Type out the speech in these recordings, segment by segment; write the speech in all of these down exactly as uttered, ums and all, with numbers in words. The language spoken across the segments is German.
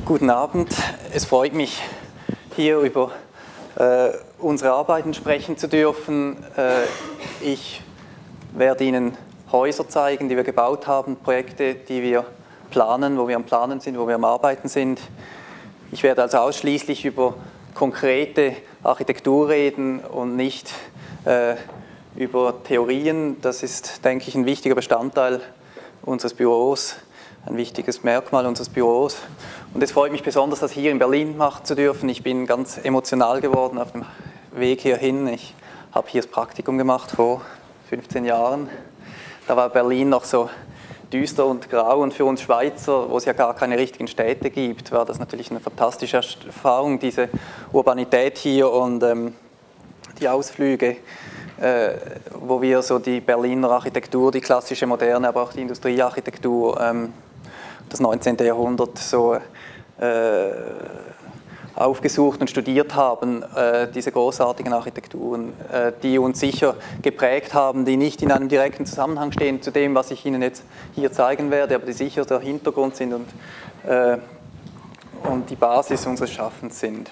Guten Abend. Es freut mich, hier über äh, unsere Arbeiten sprechen zu dürfen. Äh, ich werde Ihnen Häuser zeigen, die wir gebaut haben, Projekte, die wir planen, wo wir am Planen sind, wo wir am Arbeiten sind. Ich werde also ausschließlich über konkrete Architektur reden und nicht äh, über Theorien. Das ist, denke ich, ein wichtiger Bestandteil unseres Büros, ein wichtiges Merkmal unseres Büros. Und es freut mich besonders, das hier in Berlin machen zu dürfen. Ich bin ganz emotional geworden auf dem Weg hierhin. Ich habe hier das Praktikum gemacht vor fünfzehn Jahren. Da war Berlin noch so düster und grau, und für uns Schweizer, wo es ja gar keine richtigen Städte gibt, war das natürlich eine fantastische Erfahrung, diese Urbanität hier und ähm, die Ausflüge, äh, wo wir so die Berliner Architektur, die klassische moderne, aber auch die Industriearchitektur, ähm, das neunzehnte Jahrhundert so äh, aufgesucht und studiert haben, äh, diese großartigen Architekturen, äh, die uns sicher geprägt haben, die nicht in einem direkten Zusammenhang stehen zu dem, was ich Ihnen jetzt hier zeigen werde, aber die sicher der Hintergrund sind und, äh, und die Basis unseres Schaffens sind.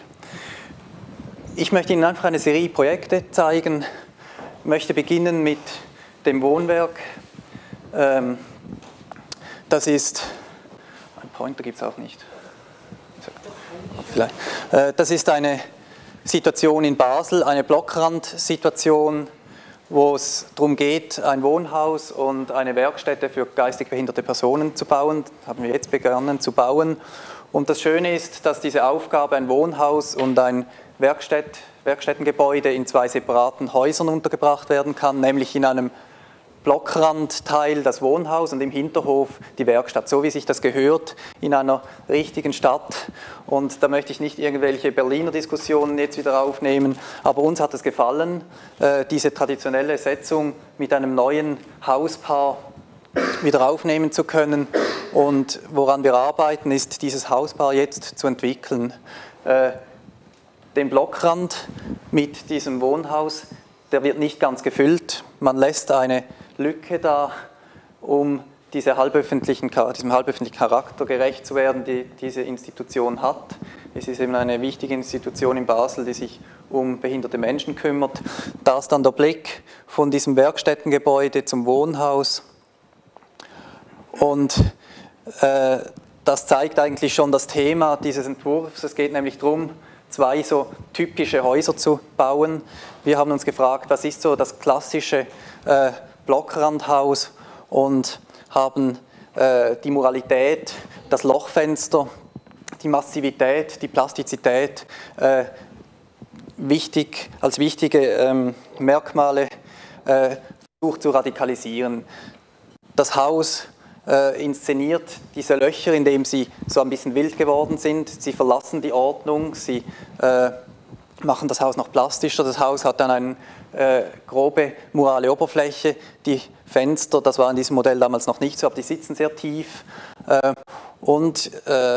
Ich möchte Ihnen einfach eine Serie Projekte zeigen. Ich möchte beginnen mit dem Wohnwerk. Ähm, das ist, ein Pointer gibt es auch nicht. Vielleicht. Das ist eine Situation in Basel, eine Blockrandsituation, wo es darum geht, ein Wohnhaus und eine Werkstätte für geistig behinderte Personen zu bauen. Das haben wir jetzt begonnen zu bauen. Und das Schöne ist, dass diese Aufgabe, ein Wohnhaus und ein Werkstatt, Werkstättengebäude in zwei separaten Häusern untergebracht werden kann, nämlich in einem Blockrandteil das Wohnhaus und im Hinterhof die Werkstatt, so wie sich das gehört in einer richtigen Stadt. Und da möchte ich nicht irgendwelche Berliner Diskussionen jetzt wieder aufnehmen, aber uns hat es gefallen, diese traditionelle Setzung mit einem neuen Hauspaar wieder aufnehmen zu können. Und woran wir arbeiten, ist dieses Hauspaar jetzt zu entwickeln. Den Blockrand mit diesem Wohnhaus, der wird nicht ganz gefüllt. Man lässt eine Lücke da, um diese halböffentlichen, diesem halböffentlichen Charakter gerecht zu werden, die diese Institution hat. Es ist eben eine wichtige Institution in Basel, die sich um behinderte Menschen kümmert. Da ist dann der Blick von diesem Werkstättengebäude zum Wohnhaus. Und äh, das zeigt eigentlich schon das Thema dieses Entwurfs. Es geht nämlich darum, zwei so typische Häuser zu bauen. Wir haben uns gefragt, was ist so das klassische äh, Blockrandhaus, und haben äh, die Moralität, das Lochfenster, die Massivität, die Plastizität äh, wichtig, als wichtige ähm, Merkmale äh, versucht zu radikalisieren. Das Haus äh, inszeniert diese Löcher, indem sie so ein bisschen wild geworden sind. Sie verlassen die Ordnung, sie äh, machen das Haus noch plastischer. Das Haus hat dann eine äh, grobe murale Oberfläche. Die Fenster, das war in diesem Modell damals noch nicht so, aber die sitzen sehr tief. Äh, und äh,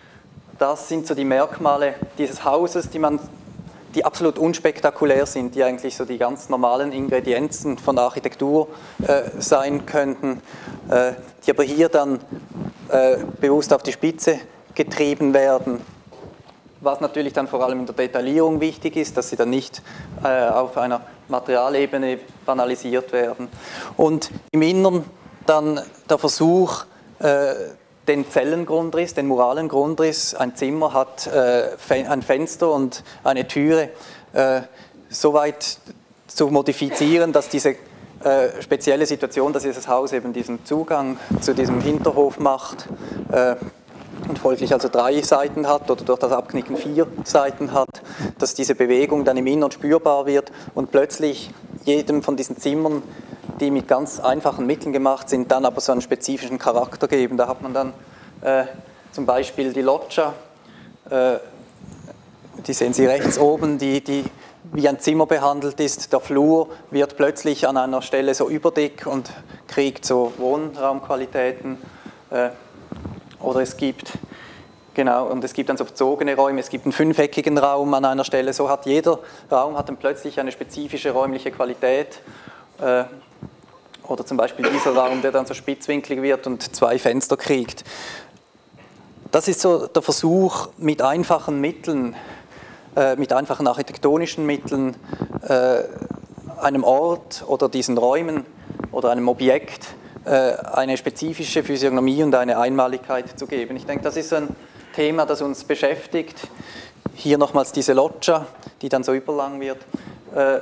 das sind so die Merkmale dieses Hauses, die, man, die absolut unspektakulär sind, die eigentlich so die ganz normalen Ingredienzen von Architektur äh, sein könnten, äh, die aber hier dann äh, bewusst auf die Spitze getrieben werden. Was natürlich dann vor allem in der Detaillierung wichtig ist, dass sie dann nicht äh, auf einer Materialebene banalisiert werden. Und im Innern dann der Versuch, äh, den Zellengrundriss, den muralen Grundriss, ein Zimmer hat äh, ein Fenster und eine Türe, äh, so weit zu modifizieren, dass diese äh, spezielle Situation, dass dieses Haus eben diesen Zugang zu diesem Hinterhof macht, äh, und folglich also drei Seiten hat oder durch das Abknicken vier Seiten hat, dass diese Bewegung dann im Innern spürbar wird und plötzlich jedem von diesen Zimmern, die mit ganz einfachen Mitteln gemacht sind, dann aber so einen spezifischen Charakter geben. Da hat man dann äh, zum Beispiel die Loggia, äh, die sehen Sie rechts oben, die, die wie ein Zimmer behandelt ist. Der Flur wird plötzlich an einer Stelle so überdick und kriegt so Wohnraumqualitäten. Äh, Oder es gibt, genau, und es gibt dann so verzogene Räume, es gibt einen fünfeckigen Raum an einer Stelle. So hat jeder Raum hat dann plötzlich eine spezifische räumliche Qualität. Äh, oder zum Beispiel dieser Raum, der dann so spitzwinklig wird und zwei Fenster kriegt. das ist so der Versuch, mit einfachen Mitteln, äh, mit einfachen architektonischen Mitteln, äh, einem Ort oder diesen Räumen oder einem Objekt äh, eine spezifische Physiognomie und eine Einmaligkeit zu geben. Ich denke, das ist ein Thema, das uns beschäftigt. Hier nochmals diese Loggia, die dann so überlang wird. Äh,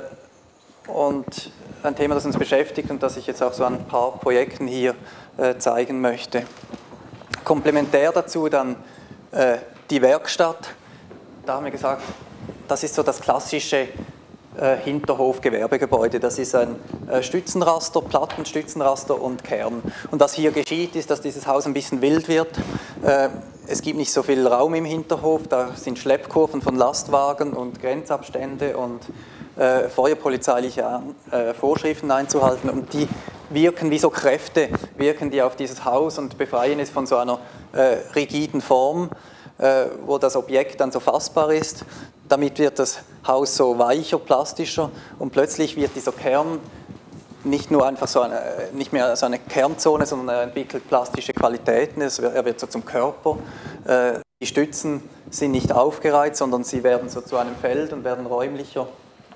und ein Thema, das uns beschäftigt und das ich jetzt auch so an ein paar Projekten hier äh, zeigen möchte. Komplementär dazu dann äh, die Werkstatt. Da haben wir gesagt, das ist so das klassische äh, Hinterhof-Gewerbegebäude. Das ist ein äh, Stützenraster, Plattenstützenraster und Kern. Und was hier geschieht, ist, dass dieses Haus ein bisschen wild wird. Äh, es gibt nicht so viel Raum im Hinterhof, da sind Schleppkurven von Lastwagen und Grenzabstände und äh, feuerpolizeiliche äh, Vorschriften einzuhalten. Und die wirken wie so Kräfte, wirken die auf dieses Haus und befreien es von so einer äh, rigiden Form, äh, wo das Objekt dann so fassbar ist. Damit wird das Haus so weicher, plastischer und plötzlich wird dieser Kern nicht nur einfach so eine, nicht mehr so eine Kernzone, sondern er entwickelt plastische Qualitäten, er wird so zum Körper. Äh, die Stützen sind nicht aufgereiht, sondern sie werden so zu einem Feld und werden räumlicher.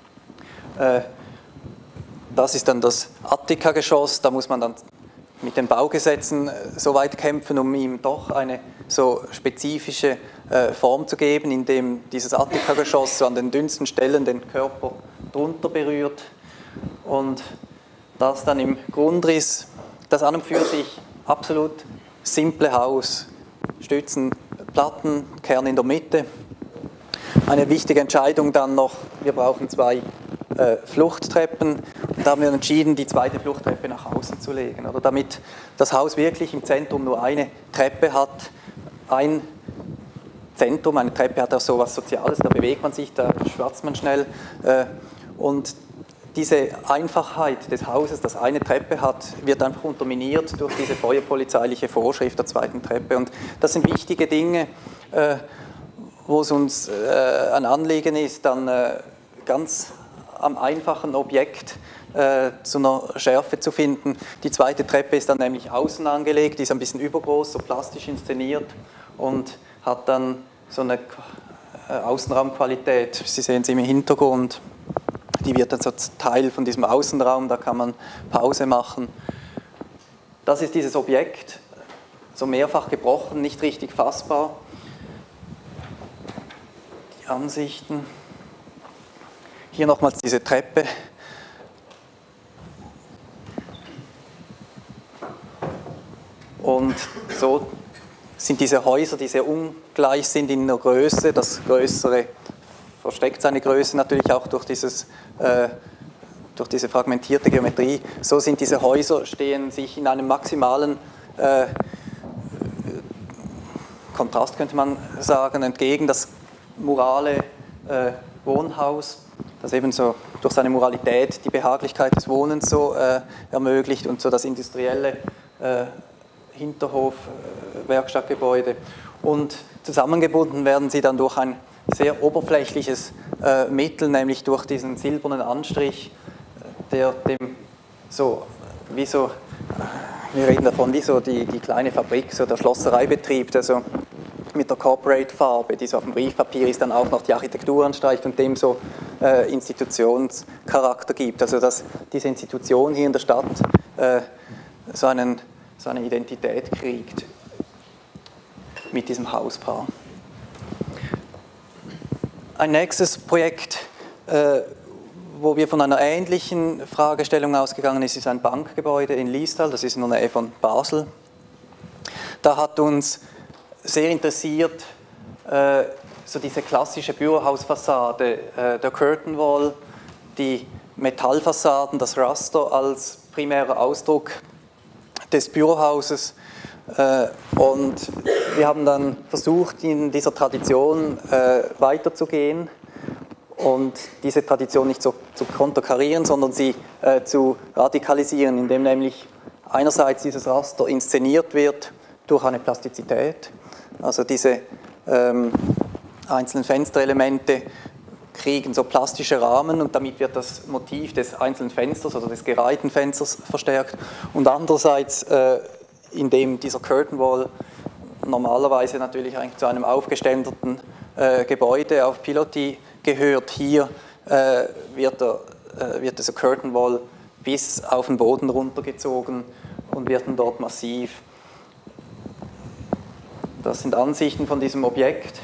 Äh, Das ist dann das Attika-Geschoss, da muss man dann mit den Baugesetzen so weit kämpfen, um ihm doch eine so spezifische äh, Form zu geben, indem dieses Attika-Geschoss so an den dünnsten Stellen den Körper drunter berührt und das dann im Grundriss, das an und für sich absolut simple Haus, Stützen, Platten, Kern in der Mitte. Eine wichtige Entscheidung dann noch, wir brauchen zwei Äh, Fluchttreppen. Und da haben wir entschieden, die zweite Fluchttreppe nach außen zu legen. Oder damit das Haus wirklich im Zentrum nur eine Treppe hat, ein Zentrum, eine Treppe hat auch so etwas Soziales, da bewegt man sich, da schwatzt man schnell. Äh, und diese Einfachheit des Hauses, das eine Treppe hat, wird einfach unterminiert durch diese feuerpolizeiliche Vorschrift der zweiten Treppe. Und das sind wichtige Dinge, äh, wo es uns äh, ein Anliegen ist, dann äh, ganz am einfachen Objekt äh, zu einer Schärfe zu finden. Die zweite Treppe ist dann nämlich außen angelegt, die ist ein bisschen übergroß, so plastisch inszeniert und hat dann so eine äh, Außenraumqualität. Sie sehen sie im Hintergrund, die wird dann so Teil von diesem Außenraum, da kann man Pause machen. Das ist dieses Objekt, so mehrfach gebrochen, nicht richtig fassbar. Die Ansichten. Hier nochmals diese Treppe. Und so sind diese Häuser, die sehr ungleich sind in der Größe. Das Größere versteckt seine Größe natürlich auch durch, dieses, äh, durch diese fragmentierte Geometrie. So sind diese Häuser, stehen sich in einem maximalen äh, Kontrast, könnte man sagen, entgegen. Das murale äh, Wohnhaus, das eben so durch seine Muralität die Behaglichkeit des Wohnens so äh, ermöglicht und so das industrielle äh, Hinterhof-Werkstattgebäude. Und zusammengebunden werden sie dann durch ein sehr oberflächliches äh, Mittel, nämlich durch diesen silbernen Anstrich, der dem so, wie so, wir reden davon, wie so die, die kleine Fabrik, so der Schlossereibetrieb, der so mit der Corporate-Farbe, die so auf dem Briefpapier ist, dann auch noch die Architektur anstreicht und dem so äh, Institutionscharakter gibt. Also dass diese Institution hier in der Stadt äh, so, einen, so eine Identität kriegt mit diesem Hauspaar. Ein nächstes Projekt, äh, wo wir von einer ähnlichen Fragestellung ausgegangen sind, ist ein Bankgebäude in Liestal, das ist in der Nähe von Basel. Da hat uns sehr interessiert äh, so diese klassische Bürohausfassade, äh, der Curtain Wall, die Metallfassaden, das Raster als primärer Ausdruck des Bürohauses. Äh, und wir haben dann versucht, in dieser Tradition äh, weiterzugehen und diese Tradition nicht so zu konterkarieren, sondern sie äh, zu radikalisieren, indem nämlich einerseits dieses Raster inszeniert wird durch eine Plastizität. Also diese ähm, einzelnen Fensterelemente kriegen so plastische Rahmen und damit wird das Motiv des einzelnen Fensters oder des gereihten Fensters verstärkt. Und andererseits, äh, indem dieser Curtain Wall normalerweise natürlich eigentlich zu einem aufgeständerten äh, Gebäude auf Pilotis gehört. Hier äh, wird, der, äh, wird dieser Curtain Wall bis auf den Boden runtergezogen und wird dann dort massiv. Das sind Ansichten von diesem Objekt.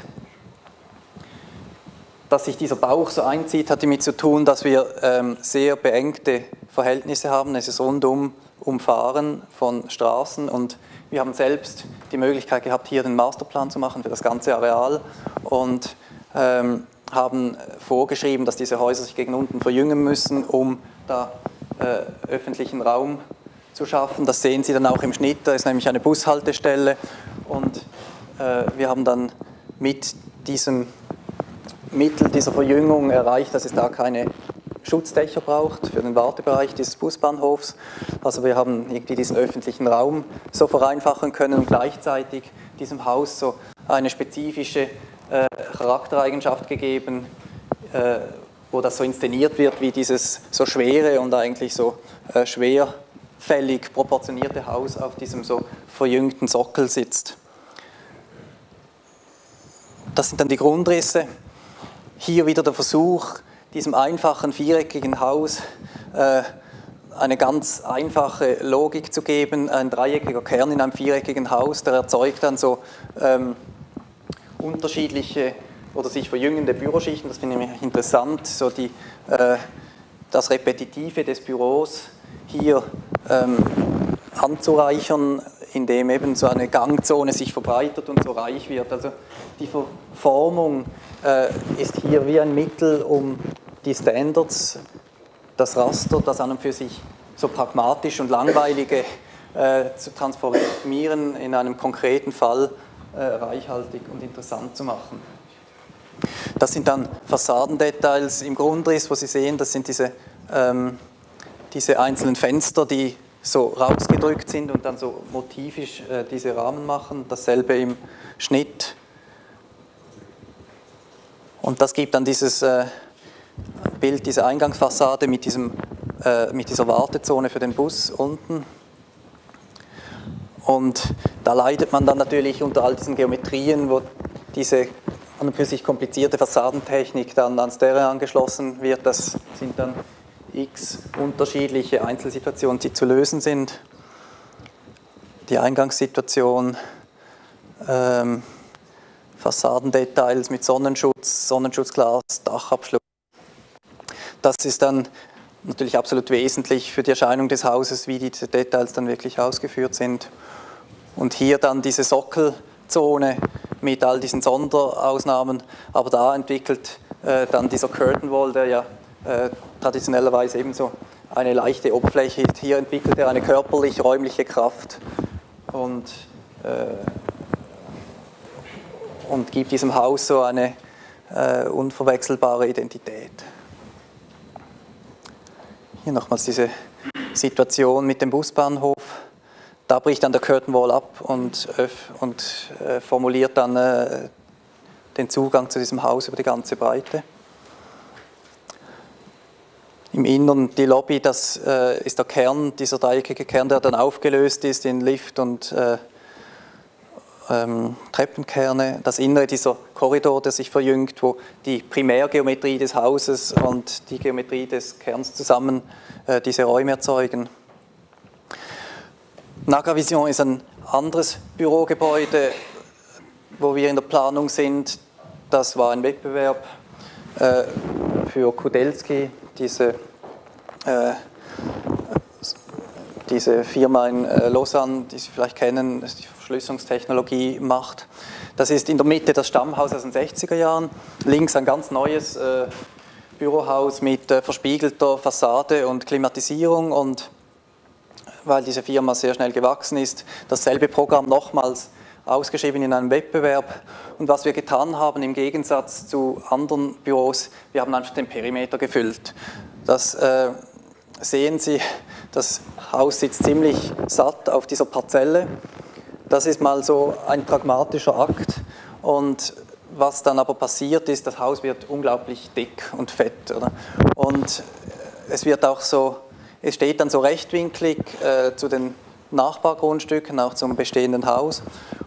Dass sich dieser Bauch so einzieht, hat damit zu tun, dass wir ähm, sehr beengte Verhältnisse haben. Es ist rundum umfahren von Straßen und wir haben selbst die Möglichkeit gehabt, hier den Masterplan zu machen für das ganze Areal und ähm, haben vorgeschrieben, dass diese Häuser sich gegen unten verjüngen müssen, um da äh, öffentlichen Raum zu schaffen. Das sehen Sie dann auch im Schnitt, da ist nämlich eine Bushaltestelle und äh, wir haben dann mit diesem Mittel dieser Verjüngung erreicht, dass es da keine Schutzdächer braucht für den Wartebereich dieses Busbahnhofs. Also wir haben irgendwie diesen öffentlichen Raum so vereinfachen können und gleichzeitig diesem Haus so eine spezifische äh, Charaktereigenschaft gegeben, äh, wo das so inszeniert wird, wie dieses so schwere und eigentlich so äh, schwerfällig proportionierte Haus auf diesem so verjüngten Sockel sitzt. Das sind dann die Grundrisse. Hier wieder der Versuch, diesem einfachen viereckigen Haus äh, eine ganz einfache Logik zu geben. Ein dreieckiger Kern in einem viereckigen Haus, der erzeugt dann so ähm, unterschiedliche oder sich verjüngende Büroschichten. Das finde ich interessant, so die, äh, das Repetitive des Büros hier ähm, anzureichern, indem eben so eine Gangzone sich verbreitert und so reich wird. Also die Verformung äh, ist hier wie ein Mittel, um die Standards, das Raster, das an und für sich so pragmatisch und langweilige äh, zu transformieren, in einem konkreten Fall äh, reichhaltig und interessant zu machen. Das sind dann Fassadendetails im Grundriss, wo Sie sehen, das sind diese, ähm, diese einzelnen Fenster, die so rausgedrückt sind und dann so motivisch äh, diese Rahmen machen. Dasselbe im Schnitt. Und das gibt dann dieses äh, Bild, diese Eingangsfassade mit, diesem, äh, mit dieser Wartezone für den Bus unten. Und da leidet man dann natürlich unter all diesen Geometrien, wo diese an und für sich komplizierte Fassadentechnik dann ans Terrain angeschlossen wird. Das sind dann x unterschiedliche Einzelsituationen, die zu lösen sind. Die Eingangssituation, ähm, Fassadendetails mit Sonnenschutz, Sonnenschutzglas, Dachabschluss. Das ist dann natürlich absolut wesentlich für die Erscheinung des Hauses, wie diese Details dann wirklich ausgeführt sind. Und hier dann diese Sockelzone mit all diesen Sonderausnahmen, aber da entwickelt äh, dann dieser Curtain Wall, der ja äh, traditionellerweise ebenso eine leichte Oberfläche ist. Hier entwickelt er eine körperlich-räumliche Kraft und, äh, und gibt diesem Haus so eine äh, unverwechselbare Identität. Hier nochmals diese Situation mit dem Busbahnhof. Da bricht dann der Curtain Wall ab und, und äh, formuliert dann äh, den Zugang zu diesem Haus über die ganze Breite. Im Innern die Lobby, das äh, ist der Kern, dieser dreieckige Kern, der dann aufgelöst ist in Lift und äh, ähm, Treppenkerne. Das Innere, dieser Korridor, der sich verjüngt, wo die Primärgeometrie des Hauses und die Geometrie des Kerns zusammen äh, diese Räume erzeugen. Nagavision ist ein anderes Bürogebäude, wo wir in der Planung sind. Das war ein Wettbewerb äh, für Kudelski, diese, äh, diese Firma in äh, Lausanne, die Sie vielleicht kennen, das die Verschlüsselungstechnologie macht. Das ist in der Mitte das Stammhaus aus den sechziger Jahren, links ein ganz neues äh, Bürohaus mit äh, verspiegelter Fassade und Klimatisierung, und weil diese Firma sehr schnell gewachsen ist, dasselbe Programm nochmals ausgeschrieben in einem Wettbewerb. Und was wir getan haben, im Gegensatz zu anderen Büros, wir haben einfach den Perimeter gefüllt. Das äh, sehen Sie, das Haus sitzt ziemlich satt auf dieser Parzelle. Das ist mal so ein pragmatischer Akt. Und was dann aber passiert ist, das Haus wird unglaublich dick und fett, oder? Und es wird auch so, es steht dann so rechtwinklig äh, zu den Nachbargrundstücken, auch zum bestehenden Haus.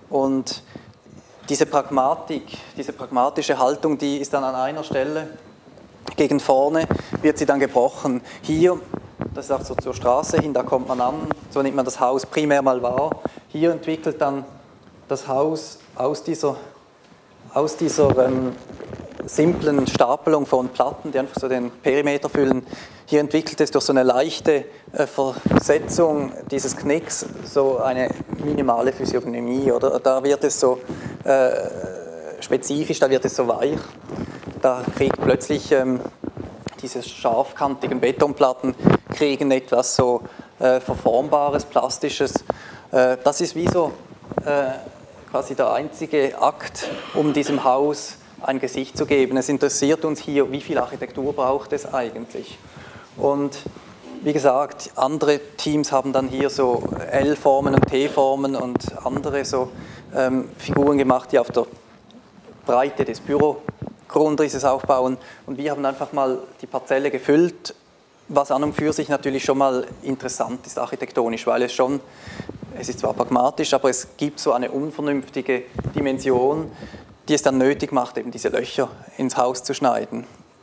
Und diese Pragmatik, diese pragmatische Haltung, die ist dann an einer Stelle gegen vorne, wird sie dann gebrochen. Hier, das ist auch so zur Straße hin, da kommt man an, so nimmt man das Haus primär mal wahr. Hier entwickelt dann das Haus aus dieser, aus dieser ähm, simplen Stapelung von Platten, die einfach so den Perimeter füllen, hier entwickelt es durch so eine leichte äh, Versetzung dieses Knicks so eine minimale Physiognomie, oder? Da wird es so äh, spezifisch, da wird es so weich, da kriegt plötzlich ähm, diese scharfkantigen Betonplatten kriegen etwas so äh, Verformbares, Plastisches. Äh, das ist wie so äh, quasi der einzige Akt, um diesem Haus ein Gesicht zu geben. Es interessiert uns hier, wie viel Architektur braucht es eigentlich. Und wie gesagt, andere Teams haben dann hier so L-Formen und T-Formen und andere so ähm, Figuren gemacht, die auf der Breite des Bürogrundrisses aufbauen. Und wir haben einfach mal die Parzelle gefüllt, was an und für sich natürlich schon mal interessant ist architektonisch, weil es schon, es ist zwar pragmatisch, aber es gibt so eine unvernünftige Dimension, die es dann nötig macht, eben diese Löcher ins Haus zu schneiden.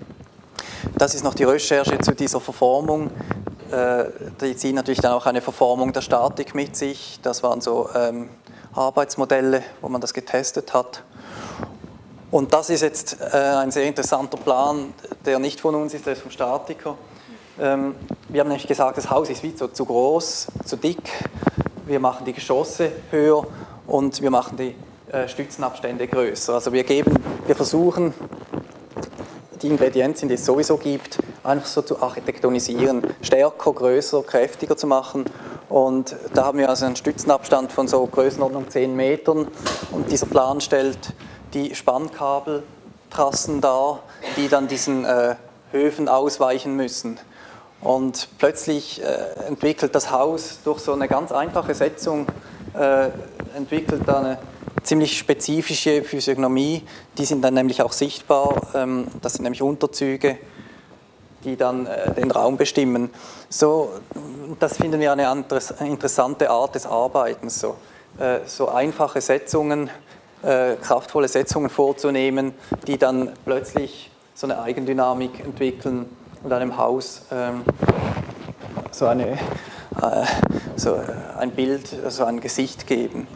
Das ist noch die Recherche zu dieser Verformung. Die zieht natürlich dann auch eine Verformung der Statik mit sich. Das waren so ähm, Arbeitsmodelle, wo man das getestet hat. Und das ist jetzt äh, ein sehr interessanter Plan, der nicht von uns ist, der ist vom Statiker. Ähm, wir haben nämlich gesagt, das Haus ist wie so zu groß, zu dick. Wir machen die Geschosse höher und wir machen die äh, Stützenabstände größer. Also wir geben, wir versuchen, die Ingredienzien, die es sowieso gibt, einfach so zu architektonisieren, stärker, größer, kräftiger zu machen. Und da haben wir also einen Stützenabstand von so Größenordnung zehn Metern. Und dieser Plan stellt die Spannkabeltrassen dar, die dann diesen äh, Höfen ausweichen müssen. Und plötzlich äh, entwickelt das Haus durch so eine ganz einfache Setzung, äh, entwickelt da eine ziemlich spezifische Physiognomie, die sind dann nämlich auch sichtbar, ähm, das sind nämlich Unterzüge, die dann äh, den Raum bestimmen. So, das finden wir eine interessante Art des Arbeitens, so, äh, so einfache Setzungen, äh, kraftvolle Setzungen vorzunehmen, die dann plötzlich so eine Eigendynamik entwickeln und einem Haus ähm, so, eine, äh, so ein Bild, so ein Gesicht geben.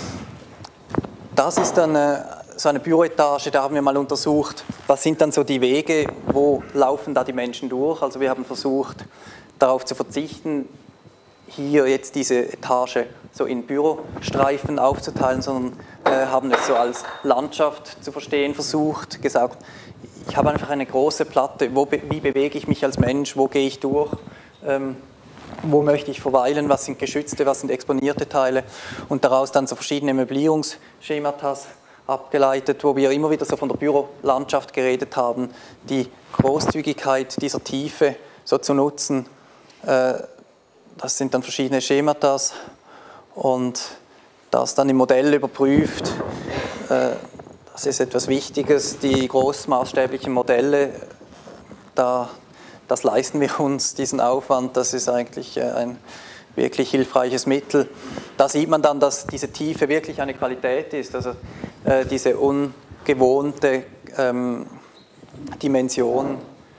Das ist dann äh, so eine Büroetage, da haben wir mal untersucht, was sind dann so die Wege, wo laufen da die Menschen durch. Also wir haben versucht, darauf zu verzichten, hier jetzt diese Etage so in Bürostreifen aufzuteilen, sondern äh, haben es so als Landschaft zu verstehen versucht, gesagt, ich habe einfach eine große Platte, wo, wie bewege ich mich als Mensch, wo gehe ich durch, ähm, wo möchte ich verweilen, was sind geschützte, was sind exponierte Teile und daraus dann so verschiedene Möblierungsschemata abgeleitet, wo wir immer wieder so von der Bürolandschaft geredet haben, die Großzügigkeit dieser Tiefe so zu nutzen. Das sind dann verschiedene Schemata und das dann im Modell überprüft. Das ist etwas Wichtiges, die großmaßstäblichen Modelle, da Das leisten wir uns, diesen Aufwand, das ist eigentlich ein wirklich hilfreiches Mittel. Da sieht man dann, dass diese Tiefe wirklich eine Qualität ist, also äh, diese ungewohnte ähm, Dimension,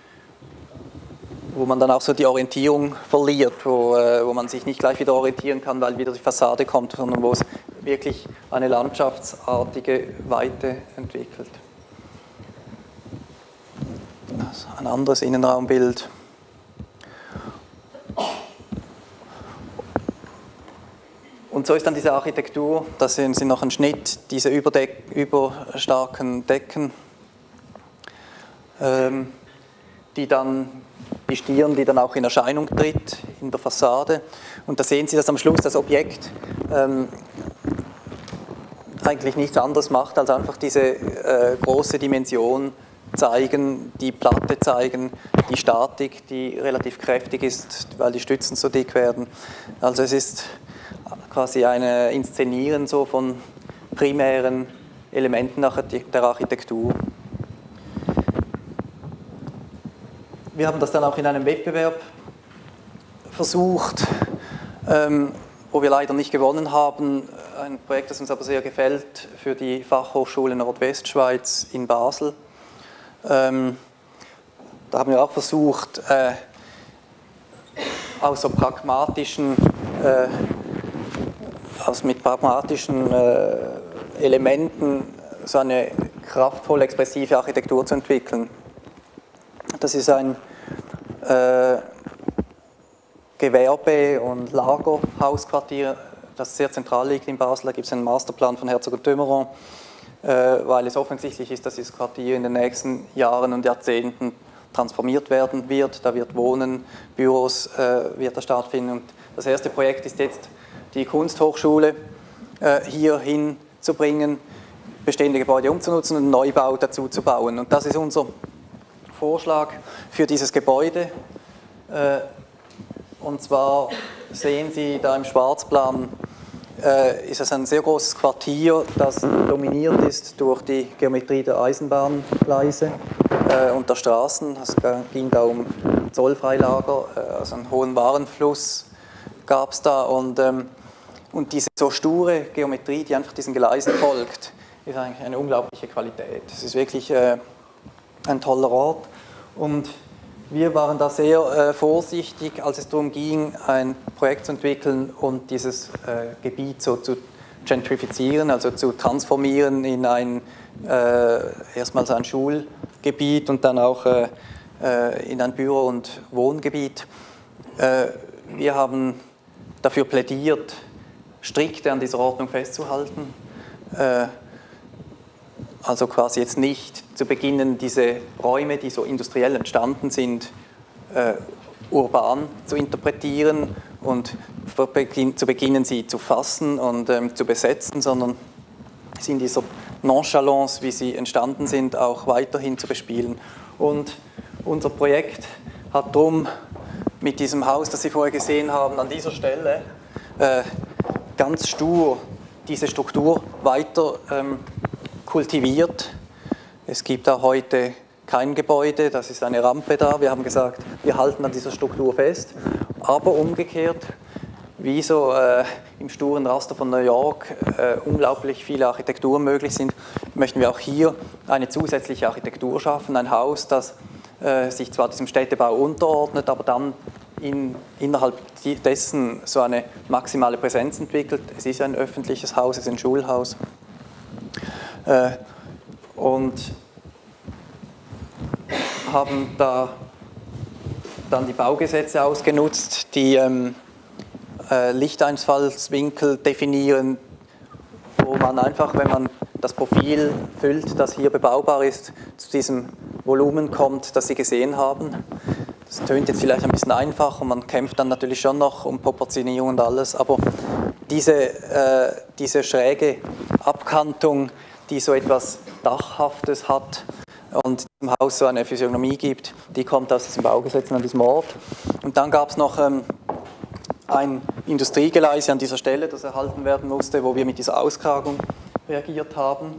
wo man dann auch so die Orientierung verliert, wo, äh, wo man sich nicht gleich wieder orientieren kann, weil wieder die Fassade kommt, sondern wo es wirklich eine landschaftsartige Weite entwickelt. Ein anderes Innenraumbild. Und so ist dann diese Architektur, da sehen Sie noch einen Schnitt, diese Überdeck, überstarken Decken, ähm, die dann, die Stirn, die dann auch in Erscheinung tritt in der Fassade. Und da sehen Sie, dass am Schluss das Objekt ähm, eigentlich nichts anderes macht, als einfach diese äh, große Dimension zeigen, die Platte zeigen, die Statik, die relativ kräftig ist, weil die Stützen so dick werden. Also es ist quasi ein Inszenieren so von primären Elementen der Architektur. Wir haben das dann auch in einem Wettbewerb versucht, ähm, wo wir leider nicht gewonnen haben, ein Projekt, das uns aber sehr gefällt, für die Fachhochschule Nordwestschweiz in Basel. Ähm, da haben wir auch versucht, äh, aus so pragmatischen, äh, aus mit pragmatischen äh, Elementen so eine kraftvolle, expressive Architektur zu entwickeln. Das ist ein äh, Gewerbe- und Lagerhausquartier, das sehr zentral liegt in Basel. Da gibt es einen Masterplan von Herzog und de Meuron, äh, weil es offensichtlich ist, dass dieses Quartier in den nächsten Jahren und Jahrzehnten transformiert werden wird. Da wird Wohnen, Büros äh, wird da stattfinden. Und das erste Projekt ist jetzt, die Kunsthochschule äh, hier hinzubringen, bestehende Gebäude umzunutzen und einen Neubau dazu zu bauen. Und das ist unser Vorschlag für dieses Gebäude. Äh, und zwar sehen Sie da im Schwarzplan, äh, ist es ein sehr großes Quartier, das dominiert ist durch die Geometrie der Eisenbahngleise äh, und der Straßen. Es ging da um Zollfreilager, äh, also einen hohen Warenfluss gab es da. Und, ähm, und diese so sture Geometrie, die einfach diesen Gleisen folgt, ist eigentlich eine unglaubliche Qualität. Es ist wirklich äh, ein toller Ort. Und wir waren da sehr äh, vorsichtig, als es darum ging, ein Projekt zu entwickeln und dieses äh, Gebiet so zu gentrifizieren, also zu transformieren in ein, äh, erstmals ein Schulgebiet und dann auch äh, äh, in ein Büro- und Wohngebiet. Äh, wir haben dafür plädiert, strikt an dieser Ordnung festzuhalten. Äh, Also quasi jetzt nicht zu beginnen, diese Räume, die so industriell entstanden sind, äh, urban zu interpretieren und zu beginnen, sie zu fassen und ähm, zu besetzen, sondern sie in dieser Nonchalance, wie sie entstanden sind, auch weiterhin zu bespielen. Und unser Projekt hat darum mit diesem Haus, das Sie vorher gesehen haben, an dieser Stelle äh, ganz stur diese Struktur weiter ähm, kultiviert. Es gibt auch heute kein Gebäude, das ist eine Rampe da. Wir haben gesagt, wir halten an dieser Struktur fest, aber umgekehrt, wie so äh, im sturen Raster von New York äh, unglaublich viele Architekturen möglich sind, möchten wir auch hier eine zusätzliche Architektur schaffen, ein Haus, das äh, sich zwar diesem Städtebau unterordnet, aber dann in, innerhalb dessen so eine maximale Präsenz entwickelt. Es ist ein öffentliches Haus, es ist ein Schulhaus. Äh, und haben da dann die Baugesetze ausgenutzt, die ähm, äh, Lichteinfallswinkel definieren, wo man einfach, wenn man das Profil füllt, das hier bebaubar ist, zu diesem Volumen kommt, das Sie gesehen haben. Das tönt jetzt vielleicht ein bisschen einfach und man kämpft dann natürlich schon noch um Proportionierung und alles, aber diese, äh, diese schräge Abkantung, die so etwas Dachhaftes hat und dem Haus so eine Physiognomie gibt, die kommt aus diesem Baugesetz an diesem Ort. Und dann gab es noch ähm, ein Industriegeleise an dieser Stelle, das erhalten werden musste, wo wir mit dieser Auskragung reagiert haben.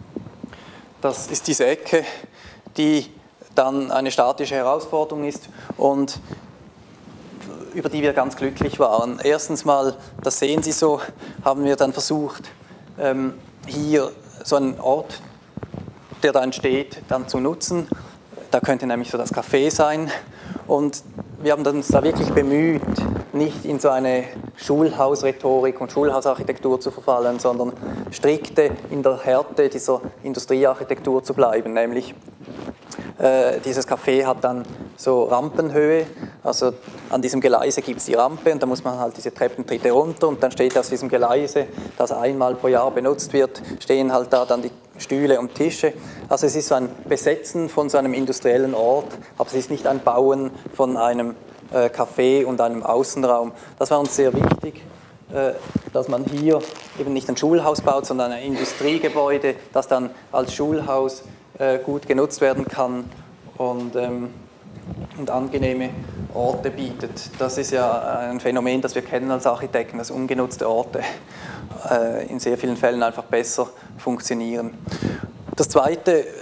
Das ist diese Ecke, die dann eine statische Herausforderung ist und über die wir ganz glücklich waren. Erstens mal, das sehen Sie so, haben wir dann versucht, ähm, hier so einen Ort, der da entsteht, dann zu nutzen. Da könnte nämlich so das Café sein. Und wir haben uns da wirklich bemüht, nicht in so eine Schulhausrhetorik und Schulhausarchitektur zu verfallen, sondern strikte in der Härte dieser Industriearchitektur zu bleiben. Nämlich äh, dieses Café hat dann so Rampenhöhe, also an diesem Geleise gibt es die Rampe und da muss man halt diese Treppentritte runter und dann steht aus diesem Geleise, das einmal pro Jahr benutzt wird, stehen halt da dann die Stühle und Tische. Also es ist so ein Besetzen von so einem industriellen Ort, aber es ist nicht ein Bauen von einem äh, Café und einem Außenraum. Das war uns sehr wichtig, äh, dass man hier eben nicht ein Schulhaus baut, sondern ein Industriegebäude, das dann als Schulhaus äh, gut genutzt werden kann und ähm, und angenehme Orte bietet. Das ist ja ein Phänomen, das wir kennen als Architekten, dass ungenutzte Orte äh, in sehr vielen Fällen einfach besser funktionieren. Das zweite, äh,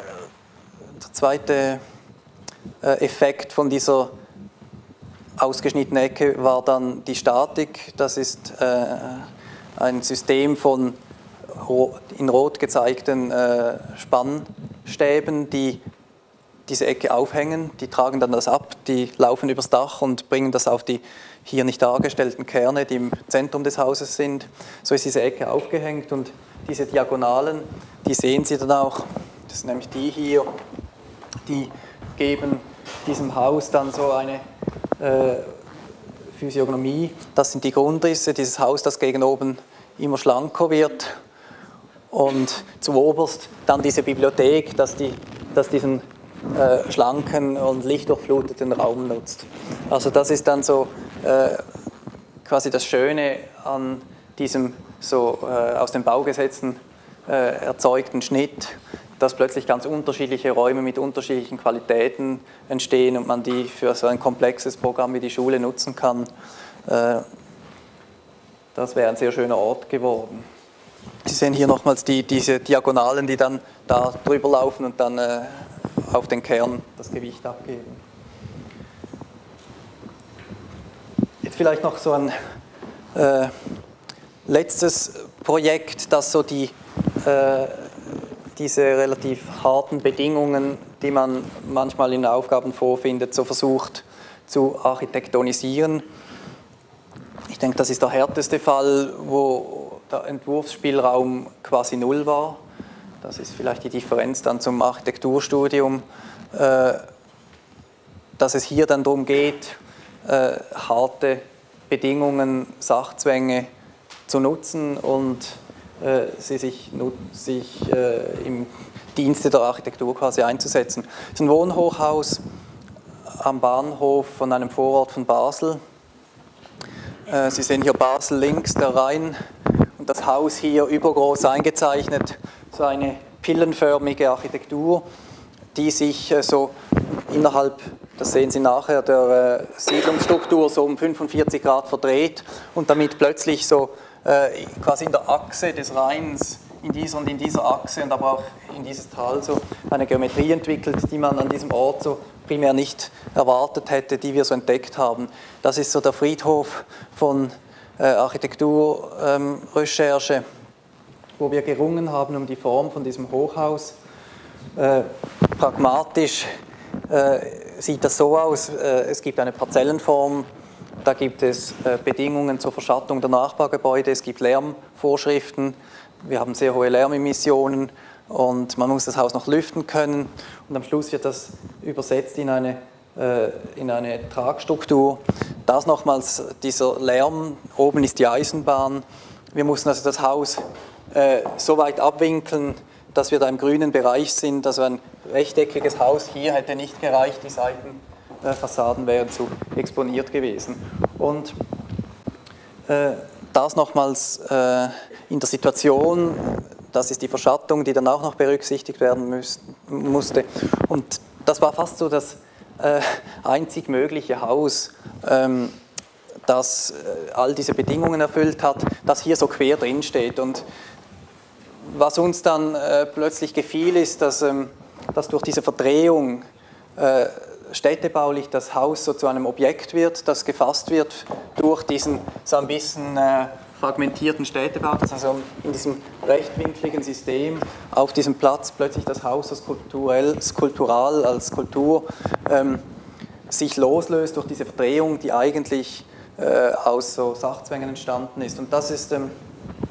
der zweite äh, Effekt von dieser ausgeschnittenen Ecke war dann die Statik. Das ist äh, ein System von in Rot gezeigten äh, Spannstäben, die diese Ecke aufhängen, die tragen dann das ab, die laufen übers Dach und bringen das auf die hier nicht dargestellten Kerne, die im Zentrum des Hauses sind. So ist diese Ecke aufgehängt und diese Diagonalen, die sehen Sie dann auch, das sind nämlich die hier, die geben diesem Haus dann so eine äh, Physiognomie. Das sind die Grundrisse, dieses Haus, das gegen oben immer schlanker wird. Und zu oberst dann diese Bibliothek, dass, die, dass diesen äh, schlanken und lichtdurchfluteten Raum nutzt. Also das ist dann so äh, quasi das Schöne an diesem so äh, aus den Baugesetzen äh, erzeugten Schnitt, dass plötzlich ganz unterschiedliche Räume mit unterschiedlichen Qualitäten entstehen und man die für so ein komplexes Programm wie die Schule nutzen kann. Äh, das wäre ein sehr schöner Ort geworden. Sie sehen hier nochmals die, diese Diagonalen, die dann da drüber laufen und dann äh, auf den Kern das Gewicht abgeben. Jetzt vielleicht noch so ein äh, letztes Projekt, das so die, äh, diese relativ harten Bedingungen, die man manchmal in Aufgaben vorfindet, so versucht zu architektonisieren. Ich denke, das ist der härteste Fall, wo der Entwurfsspielraum quasi null war. Das ist vielleicht die Differenz dann zum Architekturstudium, äh, dass es hier dann darum geht, äh, harte Bedingungen, Sachzwänge zu nutzen und äh, sie sich, sich äh, im Dienste der Architektur quasi einzusetzen. Es ist ein Wohnhochhaus am Bahnhof von einem Vorort von Basel. Äh, Sie sehen hier Basel links, der Rhein. Und das Haus hier übergroß eingezeichnet, so eine pillenförmige Architektur, die sich äh, so innerhalb, das sehen Sie nachher, der äh, Siedlungsstruktur so um fünfundvierzig Grad verdreht und damit plötzlich so äh, quasi in der Achse des Rheins, in dieser und in dieser Achse und aber auch in dieses Tal so eine Geometrie entwickelt, die man an diesem Ort so primär nicht erwartet hätte, die wir so entdeckt haben. Das ist so der Friedhof von äh, Architekturrecherche, ähm, wo wir gerungen haben um die Form von diesem Hochhaus. Äh, pragmatisch äh, sieht das so aus, äh, es gibt eine Parzellenform, da gibt es äh, Bedingungen zur Verschattung der Nachbargebäude, es gibt Lärmvorschriften, wir haben sehr hohe Lärmemissionen und man muss das Haus noch lüften können und am Schluss wird das übersetzt in eine, äh, in eine Tragstruktur. Das nochmals dieser Lärm, oben ist die Eisenbahn. Wir mussten also das Haus äh, so weit abwinkeln, dass wir da im grünen Bereich sind. Also ein rechteckiges Haus hier hätte nicht gereicht, die Seitenfassaden wären zu exponiert gewesen. Und äh, das nochmals äh, in der Situation, das ist die Verschattung, die dann auch noch berücksichtigt werden müß, musste. Und das war fast so das äh, einzig mögliche Haus, ähm, das äh, all diese Bedingungen erfüllt hat, das hier so quer drin steht. Und was uns dann äh, plötzlich gefiel, ist, dass, ähm, dass durch diese Verdrehung äh, städtebaulich das Haus so zu einem Objekt wird, das gefasst wird durch diesen so ein bisschen äh, fragmentierten Städtebau, dass also in diesem rechtwinkligen System auf diesem Platz plötzlich das Haus als kulturell, skulptural, als Skulptur ähm, sich loslöst durch diese Verdrehung, die eigentlich äh, aus so Sachzwängen entstanden ist. Und das ist, ähm,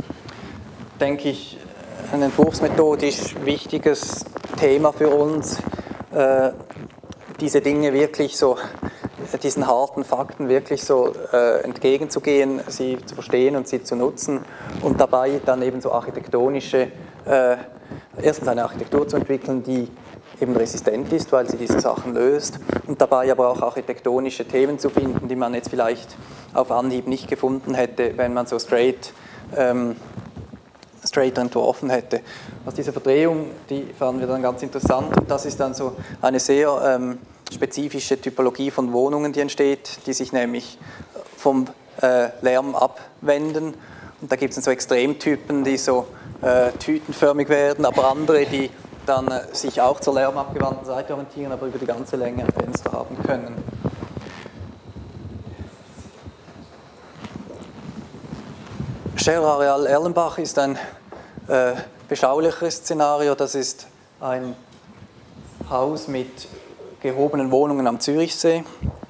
denke ich, ein entwurfsmethodisch wichtiges Thema für uns, äh, diese Dinge wirklich so, diesen harten Fakten wirklich so äh, entgegenzugehen, sie zu verstehen und sie zu nutzen und dabei dann eben so architektonische, äh, erstens eine Architektur zu entwickeln, die eben resistent ist, weil sie diese Sachen löst und dabei aber auch architektonische Themen zu finden, die man jetzt vielleicht auf Anhieb nicht gefunden hätte, wenn man so straight ähm, straight entworfen hätte. Aus dieser Verdrehung, die fanden wir dann ganz interessant und das ist dann so eine sehr ähm, spezifische Typologie von Wohnungen, die entsteht, die sich nämlich vom äh, Lärm abwenden und da gibt es dann so Extremtypen, die so äh, tütenförmig werden, aber andere, die dann äh, sich auch zur lärmabgewandten Seite orientieren, aber über die ganze Länge ein Fenster haben können. Stereo-Areal Erlenbach ist ein äh, beschaulicheres Szenario. Das ist ein Haus mit gehobenen Wohnungen am Zürichsee.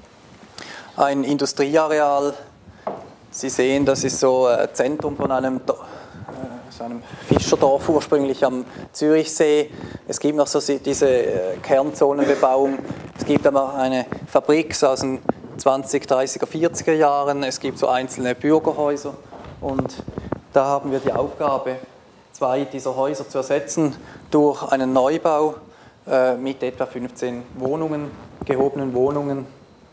Ein Industrieareal. Sie sehen, das ist so ein Zentrum von einem, äh, so einem Fischerdorf ursprünglich am Zürichsee. Es gibt noch so diese äh, Kernzonenbebauung. Es gibt aber eine Fabrik so aus den zwanziger, dreißiger, vierziger Jahren. Es gibt so einzelne Bürgerhäuser. Und da haben wir die Aufgabe, zwei dieser Häuser zu ersetzen durch einen Neubau äh, mit etwa fünfzehn Wohnungen, gehobenen Wohnungen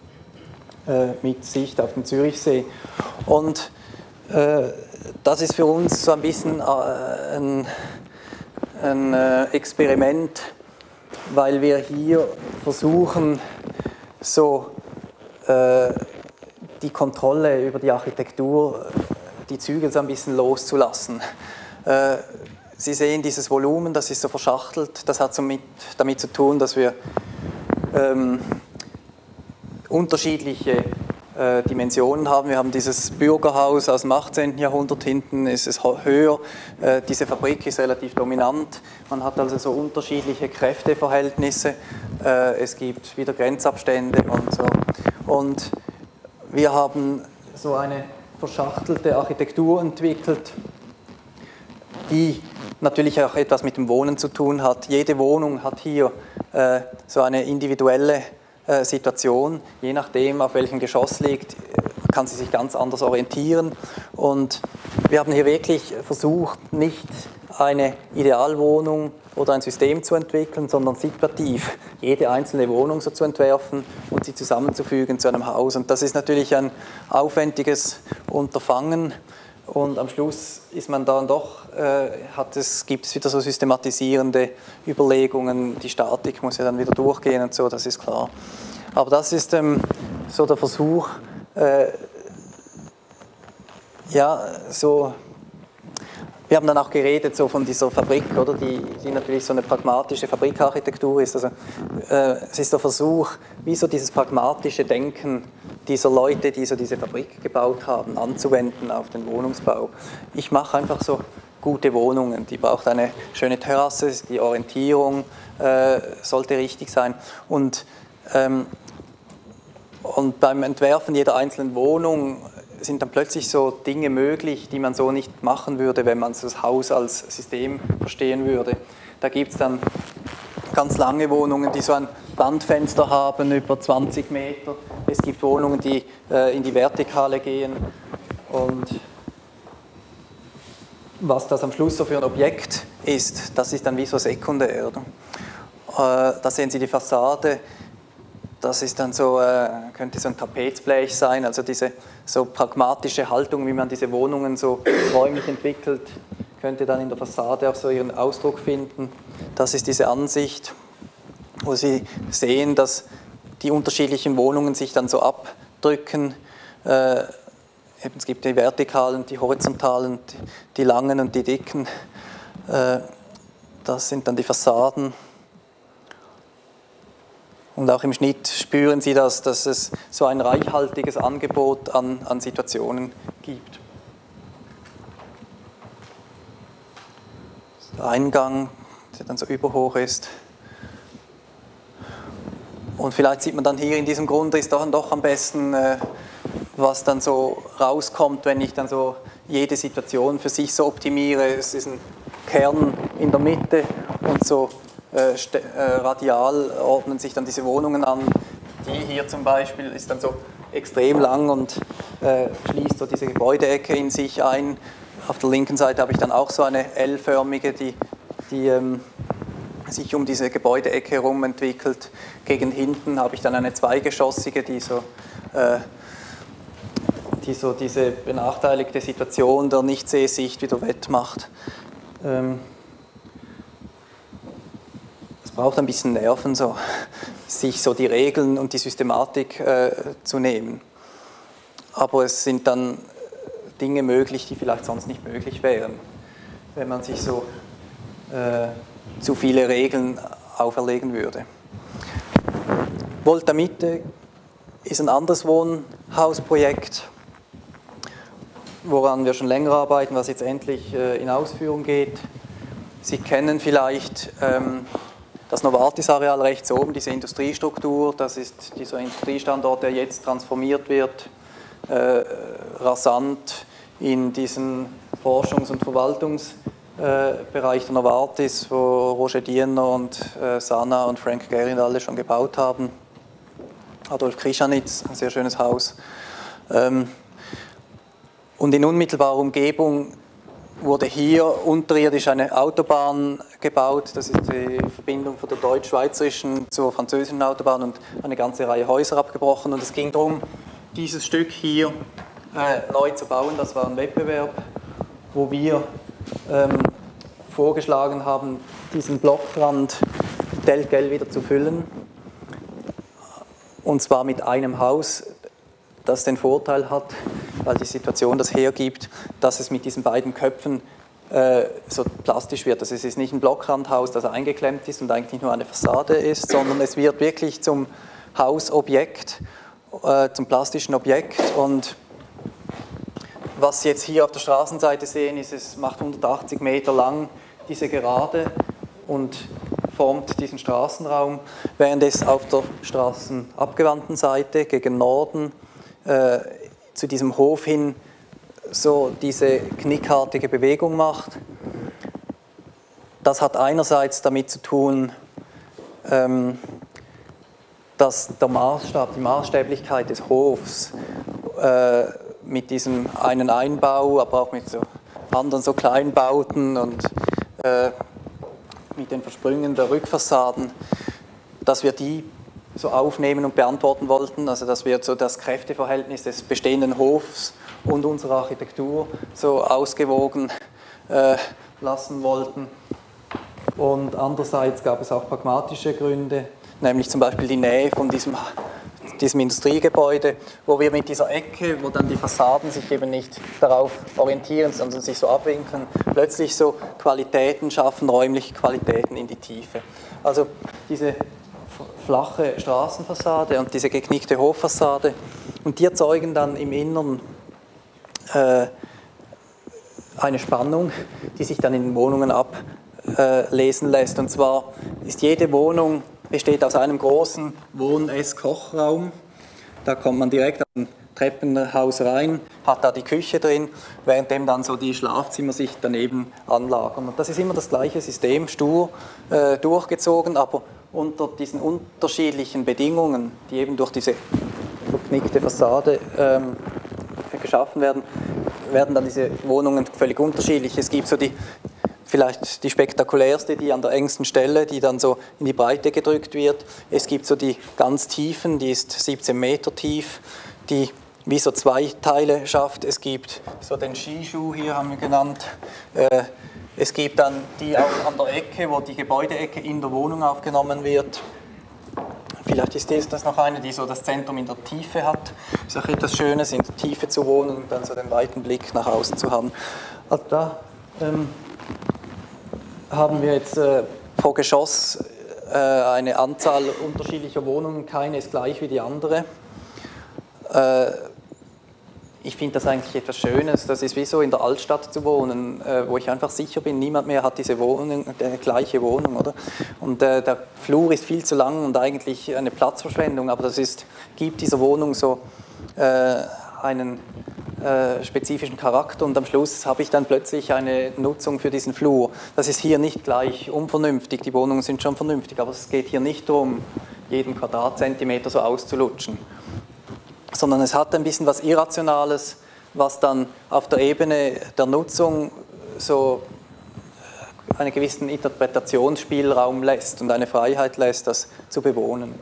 äh, mit Sicht auf den Zürichsee. Und äh, das ist für uns so ein bisschen äh, ein, ein äh, Experiment, weil wir hier versuchen, so äh, die Kontrolle über die Architektur, die Zügel so ein bisschen loszulassen. Äh, Sie sehen dieses Volumen, das ist so verschachtelt, das hat so mit, damit zu tun, dass wir ähm, unterschiedliche äh, Dimensionen haben. Wir haben dieses Bürgerhaus aus dem achtzehnten Jahrhundert, hinten ist es höher, äh, diese Fabrik ist relativ dominant, man hat also so unterschiedliche Kräfteverhältnisse, äh, es gibt wieder Grenzabstände und so. Und wir haben so eine verschachtelte Architektur entwickelt, die natürlich auch etwas mit dem Wohnen zu tun hat. Jede Wohnung hat hier äh, so eine individuelle äh, Situation. Je nachdem, auf welchem Geschoss liegt, kann sie sich ganz anders orientieren. Und wir haben hier wirklich versucht, nicht eine Idealwohnung oder ein System zu entwickeln, sondern situativ jede einzelne Wohnung so zu entwerfen und sie zusammenzufügen zu einem Haus. Und das ist natürlich ein aufwendiges Unterfangen. Und am Schluss ist man dann doch, äh, hat es, gibt es wieder so systematisierende Überlegungen, die Statik muss ja dann wieder durchgehen und so, das ist klar. Aber das ist ähm, so der Versuch, äh, ja, so, wir haben dann auch geredet so von dieser Fabrik, oder, die, die natürlich so eine pragmatische Fabrikarchitektur ist. Also, äh, es ist der Versuch, wie so dieses pragmatische Denken dieser Leute, die so diese Fabrik gebaut haben, anzuwenden auf den Wohnungsbau. Ich mache einfach so gute Wohnungen, die braucht eine schöne Terrasse, die Orientierung äh, sollte richtig sein. Und, ähm, und beim Entwerfen jeder einzelnen Wohnung sind dann plötzlich so Dinge möglich, die man so nicht machen würde, wenn man das Haus als System verstehen würde. Da gibt es dann ganz lange Wohnungen, die so ein Wandfenster haben, über zwanzig Meter. Es gibt Wohnungen, die äh, in die Vertikale gehen. Und was das am Schluss so für ein Objekt ist, das ist dann wie so sekundär. Äh, da sehen Sie die Fassade. Das ist dann so, äh, könnte so ein Trapezblech sein, also diese so pragmatische Haltung, wie man diese Wohnungen so räumlich entwickelt, könnte dann in der Fassade auch so ihren Ausdruck finden. Das ist diese Ansicht, wo Sie sehen, dass die unterschiedlichen Wohnungen sich dann so abdrücken. Äh, eben, es gibt die vertikalen, die horizontalen, die, die langen und die dicken. Äh, das sind dann die Fassaden. Und auch im Schnitt spüren Sie das, dass es so ein reichhaltiges Angebot an, an Situationen gibt. Der Eingang, der dann so überhoch ist. Und vielleicht sieht man dann hier in diesem Grundriss dann doch am besten, äh, was dann so rauskommt, wenn ich dann so jede Situation für sich so optimiere. Es ist ein Kern in der Mitte und so Äh, äh, radial ordnen sich dann diese Wohnungen an. Die hier zum Beispiel ist dann so extrem lang und äh, schließt so diese Gebäudeecke in sich ein. Auf der linken Seite habe ich dann auch so eine L-förmige, die, die ähm, sich um diese Gebäudeecke herum entwickelt. Gegen hinten habe ich dann eine zweigeschossige, die so, äh, die so diese benachteiligte Situation der Nichtsehsicht wieder wettmacht. Ähm, braucht ein bisschen Nerven, so, sich so die Regeln und die Systematik äh, zu nehmen. Aber es sind dann Dinge möglich, die vielleicht sonst nicht möglich wären, wenn man sich so äh, zu viele Regeln auferlegen würde. Volta Mitte ist ein anderes Wohnhausprojekt. woran wir schon länger arbeiten, was jetzt endlich äh, in Ausführung geht. Sie kennen vielleicht ähm, das Novartis-Areal rechts oben, diese Industriestruktur. Das ist dieser Industriestandort, der jetzt transformiert wird, äh, rasant in diesen Forschungs- und Verwaltungsbereich der Novartis, wo Roger Diener und äh, Sana und Frank Gehry alle schon gebaut haben. Adolf Krischanitz, ein sehr schönes Haus. Ähm, und in unmittelbarer Umgebung wurde hier unterirdisch eine Autobahn gebaut. Das ist die Verbindung von der deutsch-schweizerischen zur französischen Autobahn und eine ganze Reihe Häuser abgebrochen. Und es ging darum, dieses Stück hier äh, neu zu bauen. Das war ein Wettbewerb, wo wir ähm, vorgeschlagen haben, diesen Blockrand telquel wieder zu füllen. Und zwar mit einem Haus, das den Vorteil hat, weil die Situation das hergibt, dass es mit diesen beiden Köpfen äh, so plastisch wird. Also es ist nicht ein Blockrandhaus, das eingeklemmt ist und eigentlich nur eine Fassade ist, sondern es wird wirklich zum Hausobjekt, äh, zum plastischen Objekt. Und was Sie jetzt hier auf der Straßenseite sehen, ist, es macht hundertachtzig Meter lang diese Gerade und formt diesen Straßenraum, während es auf der straßenabgewandten Seite gegen Norden äh, zu diesem Hof hin so diese knickartige Bewegung macht. Das hat einerseits damit zu tun, ähm, dass der Maßstab, die Maßstäblichkeit des Hofs äh, mit diesem einen Einbau, aber auch mit so anderen so Kleinbauten und äh, mit den Versprüngen der Rückfassaden, dass wir die so aufnehmen und beantworten wollten, also dass wir so das Kräfteverhältnis des bestehenden Hofs und unserer Architektur so ausgewogen äh, lassen wollten. Und andererseits gab es auch pragmatische Gründe, nämlich zum Beispiel die Nähe von diesem, diesem Industriegebäude, wo wir mit dieser Ecke, wo dann die Fassaden sich eben nicht darauf orientieren, sondern sich so abwinkeln, plötzlich so Qualitäten schaffen, räumliche Qualitäten in die Tiefe. Also diese flache Straßenfassade und diese geknickte Hoffassade, und die erzeugen dann im Innern äh, eine Spannung, die sich dann in den Wohnungen ablesen lässt. Und zwar ist jede Wohnung besteht aus einem großen Wohn-Ess-Kochraum. Da kommt man direkt am Treppenhaus rein, hat da die Küche drin, währenddem dann so die Schlafzimmer sich daneben anlagern. Und das ist immer das gleiche System, stur äh, durchgezogen, aber unter diesen unterschiedlichen Bedingungen, die eben durch diese verknickte Fassade ähm, geschaffen werden, werden dann diese Wohnungen völlig unterschiedlich. Es gibt so die, vielleicht die spektakulärste, die an der engsten Stelle, die dann so in die Breite gedrückt wird. Es gibt so die ganz tiefen, die ist siebzehn Meter tief, die wie so zwei Teile schafft. Es gibt so den Skischuh, hier haben wir genannt. Äh, Es gibt dann die auch an der Ecke, wo die Gebäudeecke in der Wohnung aufgenommen wird. Vielleicht ist das noch eine, die so das Zentrum in der Tiefe hat. Das ist auch etwas Schönes, in der Tiefe zu wohnen und dann so den weiten Blick nach außen zu haben. Also da ähm, haben wir jetzt äh, pro Geschoss äh, eine Anzahl unterschiedlicher Wohnungen. Keine ist gleich wie die andere. Äh, Ich finde das eigentlich etwas Schönes. Das ist wie so in der Altstadt zu wohnen, äh, wo ich einfach sicher bin, niemand mehr hat diese Wohnung, die gleiche Wohnung, oder? Und äh, der Flur ist viel zu lang und eigentlich eine Platzverschwendung, aber das ist, gibt dieser Wohnung so äh, einen äh, spezifischen Charakter und am Schluss habe ich dann plötzlich eine Nutzung für diesen Flur. Das ist hier nicht gleich unvernünftig, die Wohnungen sind schon vernünftig, aber es geht hier nicht darum, jeden Quadratzentimeter so auszulutschen, sondern es hat ein bisschen was Irrationales, was dann auf der Ebene der Nutzung so einen gewissen Interpretationsspielraum lässt und eine Freiheit lässt, das zu bewohnen.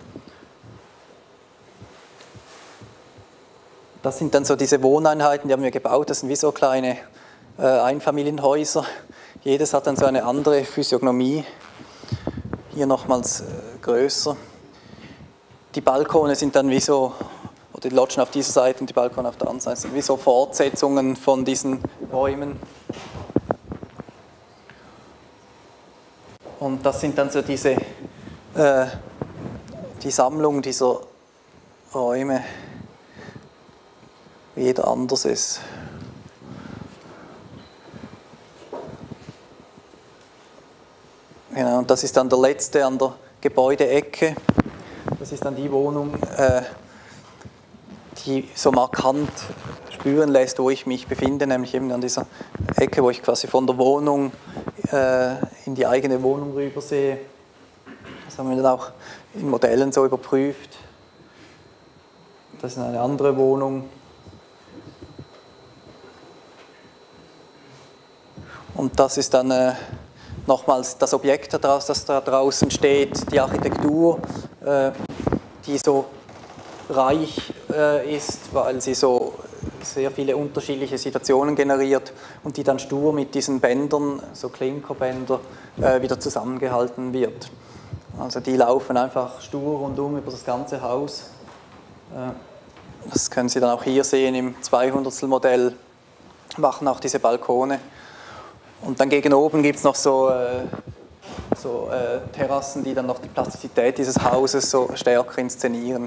Das sind dann so diese Wohneinheiten, die haben wir gebaut, das sind wie so kleine äh, Einfamilienhäuser. Jedes hat dann so eine andere Physiognomie, hier nochmals äh, größer. Die Balkone sind dann wie so, die Lodgen auf dieser Seite und die Balkone auf der anderen Seite sind wie so Fortsetzungen von diesen Räumen. Und das sind dann so diese, äh, die Sammlung dieser Räume, wie jeder anders ist. und das ist dann der letzte an der Gebäudeecke. Das ist dann die Wohnung, äh, die so markant spüren lässt, wo ich mich befinde, nämlich eben an dieser Ecke, wo ich quasi von der Wohnung äh, in die eigene Wohnung rüber sehe. Das haben wir dann auch in Modellen so überprüft. Das ist eine andere Wohnung. Und das ist dann äh, nochmals das Objekt daraus, das da draußen steht, die Architektur, äh, die so reich äh, ist, weil sie so sehr viele unterschiedliche Situationen generiert und die dann stur mit diesen Bändern, so Klinkerbänder, äh, wieder zusammengehalten wird. Also die laufen einfach stur rundum über das ganze Haus. Äh, das können Sie dann auch hier sehen im zweihundertstel Modell, machen auch diese Balkone. Und dann gegen oben gibt es noch so, äh, so äh, Terrassen, die dann noch die Plastizität dieses Hauses so stärker inszenieren.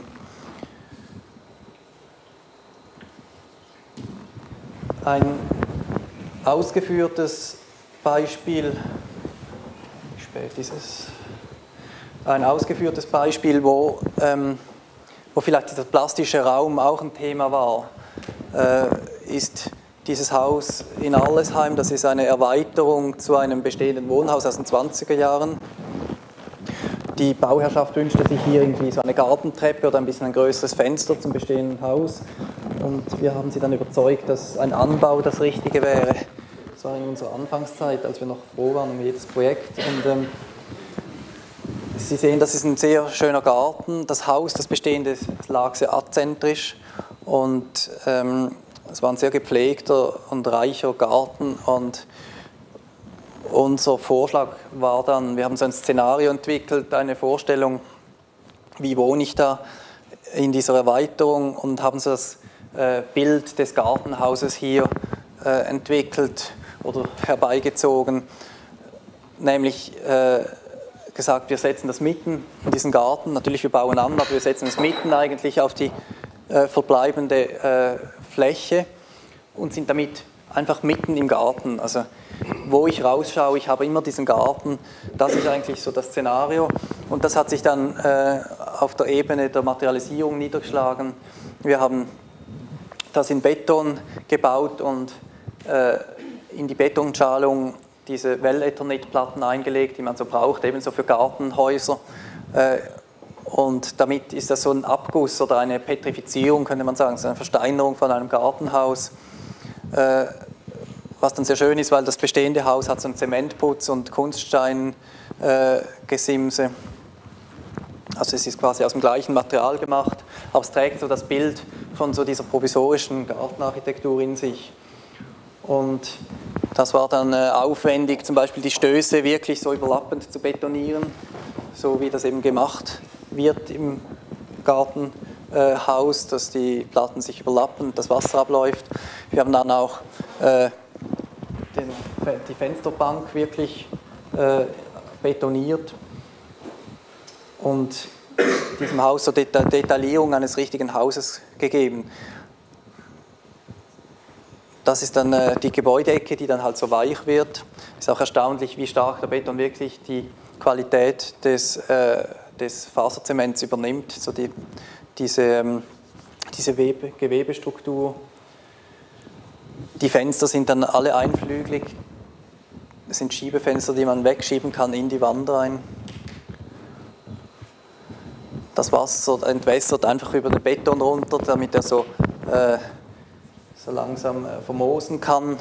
Ein ausgeführtes Beispiel, wie spät ist es? Ein ausgeführtes Beispiel, wo, ähm, wo vielleicht dieser plastische Raum auch ein Thema war, äh, ist dieses Haus in Arlesheim. Das ist eine Erweiterung zu einem bestehenden Wohnhaus aus den zwanziger Jahren. Die Bauherrschaft wünschte sich hier irgendwie so eine Gartentreppe oder ein bisschen ein größeres Fenster zum bestehenden Haus. Und wir haben sie dann überzeugt, dass ein Anbau das Richtige wäre. Das war in unserer Anfangszeit, als wir noch froh waren um jedes Projekt. Und ähm, Sie sehen, das ist ein sehr schöner Garten. Das Haus, das bestehende, lag sehr azentrisch. Und ähm, es war ein sehr gepflegter und reicher Garten. Und unser Vorschlag war dann, wir haben so ein Szenario entwickelt, eine Vorstellung, wie wohne ich da in dieser Erweiterung, und haben so das äh, Bild des Gartenhauses hier äh, entwickelt oder herbeigezogen, nämlich äh, gesagt, wir setzen das mitten in diesen Garten, natürlich wir bauen an, aber wir setzen es mitten eigentlich auf die äh, verbleibende äh, Fläche und sind damit einfach mitten im Garten. Also wo ich rausschaue, ich habe immer diesen Garten, das ist eigentlich so das Szenario, und das hat sich dann äh, auf der Ebene der Materialisierung niedergeschlagen. Wir haben das in Beton gebaut und äh, in die Betonschalung diese Well-Ethernet-Platten eingelegt, die man so braucht, ebenso für Gartenhäuser. Äh, und damit ist das so ein Abguss oder eine Petrifizierung, könnte man sagen, so eine Versteinerung von einem Gartenhaus. Äh, was dann sehr schön ist, weil das bestehende Haus hat so einen Zementputz und Kunststeingesimse. Äh, also es ist quasi aus dem gleichen Material gemacht, aber es trägt so das Bild von so dieser provisorischen Gartenarchitektur in sich. Und das war dann äh, aufwendig, zum Beispiel die Stöße wirklich so überlappend zu betonieren, so wie das eben gemacht wird im Gartenhaus, äh, dass die Platten sich überlappen, das Wasser abläuft. Wir haben dann auch äh, den, die Fensterbank wirklich äh, betoniert und diesem Haus so Deta Detaillierung eines richtigen Hauses gegeben. Das ist dann äh, die Gebäudeecke, die dann halt so weich wird. Ist auch erstaunlich, wie stark der Beton wirklich die Qualität des, äh, des Faserzements übernimmt, so die, diese, ähm, diese Webe, Gewebestruktur. Die Fenster sind dann alle einflügelig. Das sind Schiebefenster, die man wegschieben kann in die Wand rein. Das Wasser entwässert einfach über den Beton runter, damit er so äh, so langsam vermoosen kann.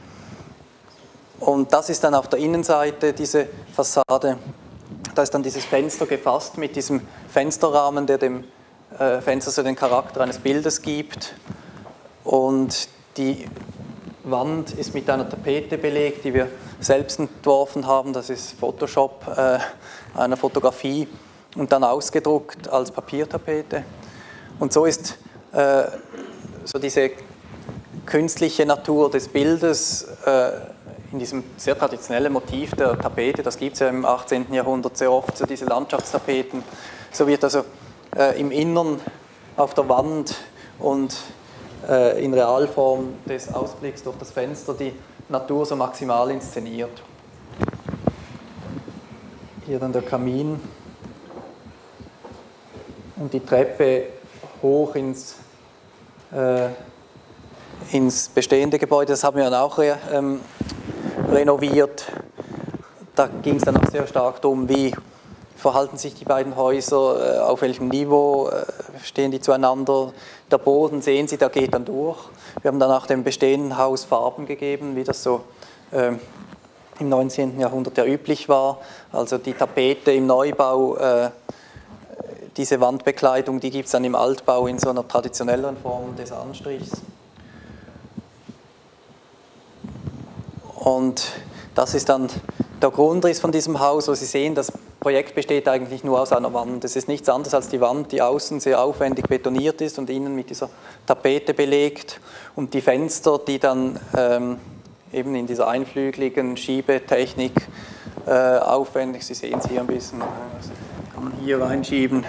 Und das ist dann auf der Innenseite, diese Fassade. Da ist dann dieses Fenster gefasst mit diesem Fensterrahmen, der dem äh, Fenster so den Charakter eines Bildes gibt. Und die Wand ist mit einer Tapete belegt, die wir selbst entworfen haben. Das ist Photoshop äh, einer Fotografie und dann ausgedruckt als Papiertapete. Und so ist äh, so diese künstliche Natur des Bildes äh, in diesem sehr traditionellen Motiv der Tapete, das gibt es ja im achtzehnten Jahrhundert sehr oft, so diese Landschaftstapeten. So wird also äh, im Innern auf der Wand und äh, in Realform des Ausblicks durch das Fenster die Natur so maximal inszeniert. Hier dann der Kamin und die Treppe hoch ins, äh, ins bestehende Gebäude. Das haben wir dann auch re, ähm, renoviert. Da ging es dann auch sehr stark darum, wie verhalten sich die beiden Häuser, äh, auf welchem Niveau äh, stehen die zueinander. Der Boden, sehen Sie, der geht dann durch. Wir haben dann auch dem bestehenden Haus Farben gegeben, wie das so äh, im neunzehnten Jahrhundert ja üblich war. Also die Tapete im Neubau, äh, diese Wandbekleidung, die gibt es dann im Altbau in so einer traditionelleren Form des Anstrichs. Und das ist dann der Grundriss von diesem Haus, wo Sie sehen, das Projekt besteht eigentlich nur aus einer Wand. Es ist nichts anderes als die Wand, die außen sehr aufwendig betoniert ist und innen mit dieser Tapete belegt, und die Fenster, die dann ähm, eben in dieser einflügeligen Schiebetechnik äh, aufwendig, Sie sehen es hier ein bisschen, also kann man hier reinschieben,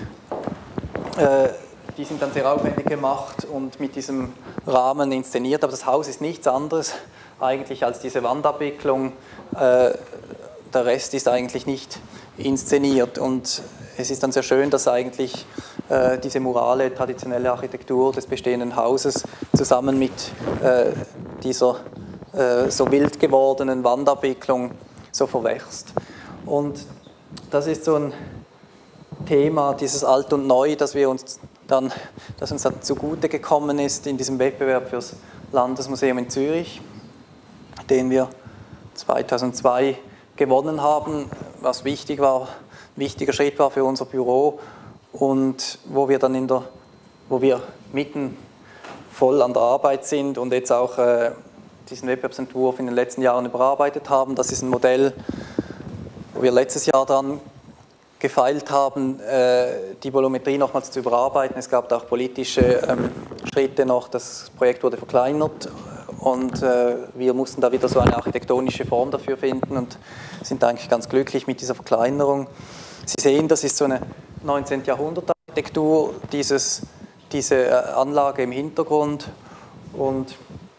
äh, die sind dann sehr aufwendig gemacht und mit diesem Rahmen inszeniert, aber das Haus ist nichts anderes eigentlich als diese Wandabwicklung. Äh, der Rest ist eigentlich nicht inszeniert, und es ist dann sehr schön, dass eigentlich äh, diese murale, traditionelle Architektur des bestehenden Hauses zusammen mit äh, dieser äh, so wild gewordenen Wandabwicklung so verwächst. Und das ist so ein Thema, dieses Alt und Neu, das wir uns dann, das uns dann zugute gekommen ist in diesem Wettbewerb fürs Landesmuseum in Zürich, den wir zweitausendzwei gewonnen haben, was wichtig war, ein wichtiger Schritt war für unser Büro, und wo wir dann in der, wo wir mitten voll an der Arbeit sind und jetzt auch äh, diesen Wettbewerbsentwurf in den letzten Jahren überarbeitet haben. Das ist ein Modell, wo wir letztes Jahr dran gefeilt haben, äh, die Volumetrie nochmals zu überarbeiten. Es gab da auch politische ähm, Schritte noch, das Projekt wurde verkleinert. Und äh, wir mussten da wieder so eine architektonische Form dafür finden und sind eigentlich ganz glücklich mit dieser Verkleinerung. Sie sehen, das ist so eine neunzehnten Jahrhundert Architektur, dieses, diese äh, Anlage im Hintergrund, und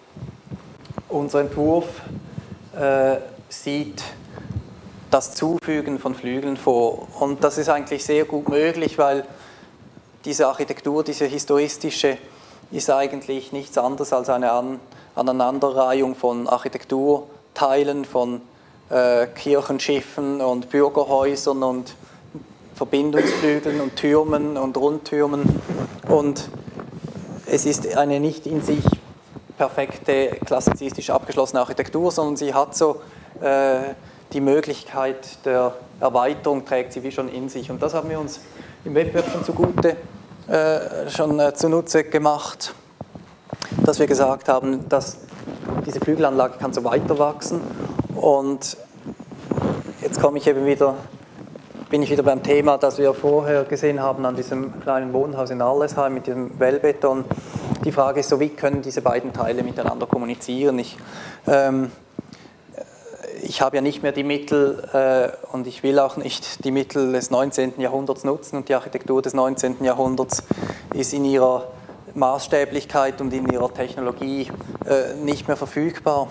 unser Entwurf äh, sieht das Zufügen von Flügeln vor. Und das ist eigentlich sehr gut möglich, weil diese Architektur, diese historistische, ist eigentlich nichts anderes als eine An Aneinanderreihung von Architekturteilen, von äh, Kirchenschiffen und Bürgerhäusern und Verbindungsflügeln und Türmen und Rundtürmen. Und es ist eine nicht in sich perfekte, klassizistisch abgeschlossene Architektur, sondern sie hat so äh, die Möglichkeit der Erweiterung, trägt sie wie schon in sich. Und das haben wir uns im Wettbewerb schon zugute, äh, schon äh, zunutze gemacht, dass wir gesagt haben, dass diese Flügelanlage kann so weiter wachsen. Und jetzt komme ich eben wieder, bin ich wieder beim Thema, das wir vorher gesehen haben an diesem kleinen Wohnhaus in Arlesheim mit diesem Wellbeton. Die Frage ist so, wie können diese beiden Teile miteinander kommunizieren? Ich, ähm, ich habe ja nicht mehr die Mittel äh, und ich will auch nicht die Mittel des neunzehnten Jahrhunderts nutzen, und die Architektur des neunzehnten Jahrhunderts ist in ihrer Maßstäblichkeit und in ihrer Technologie äh, nicht mehr verfügbar.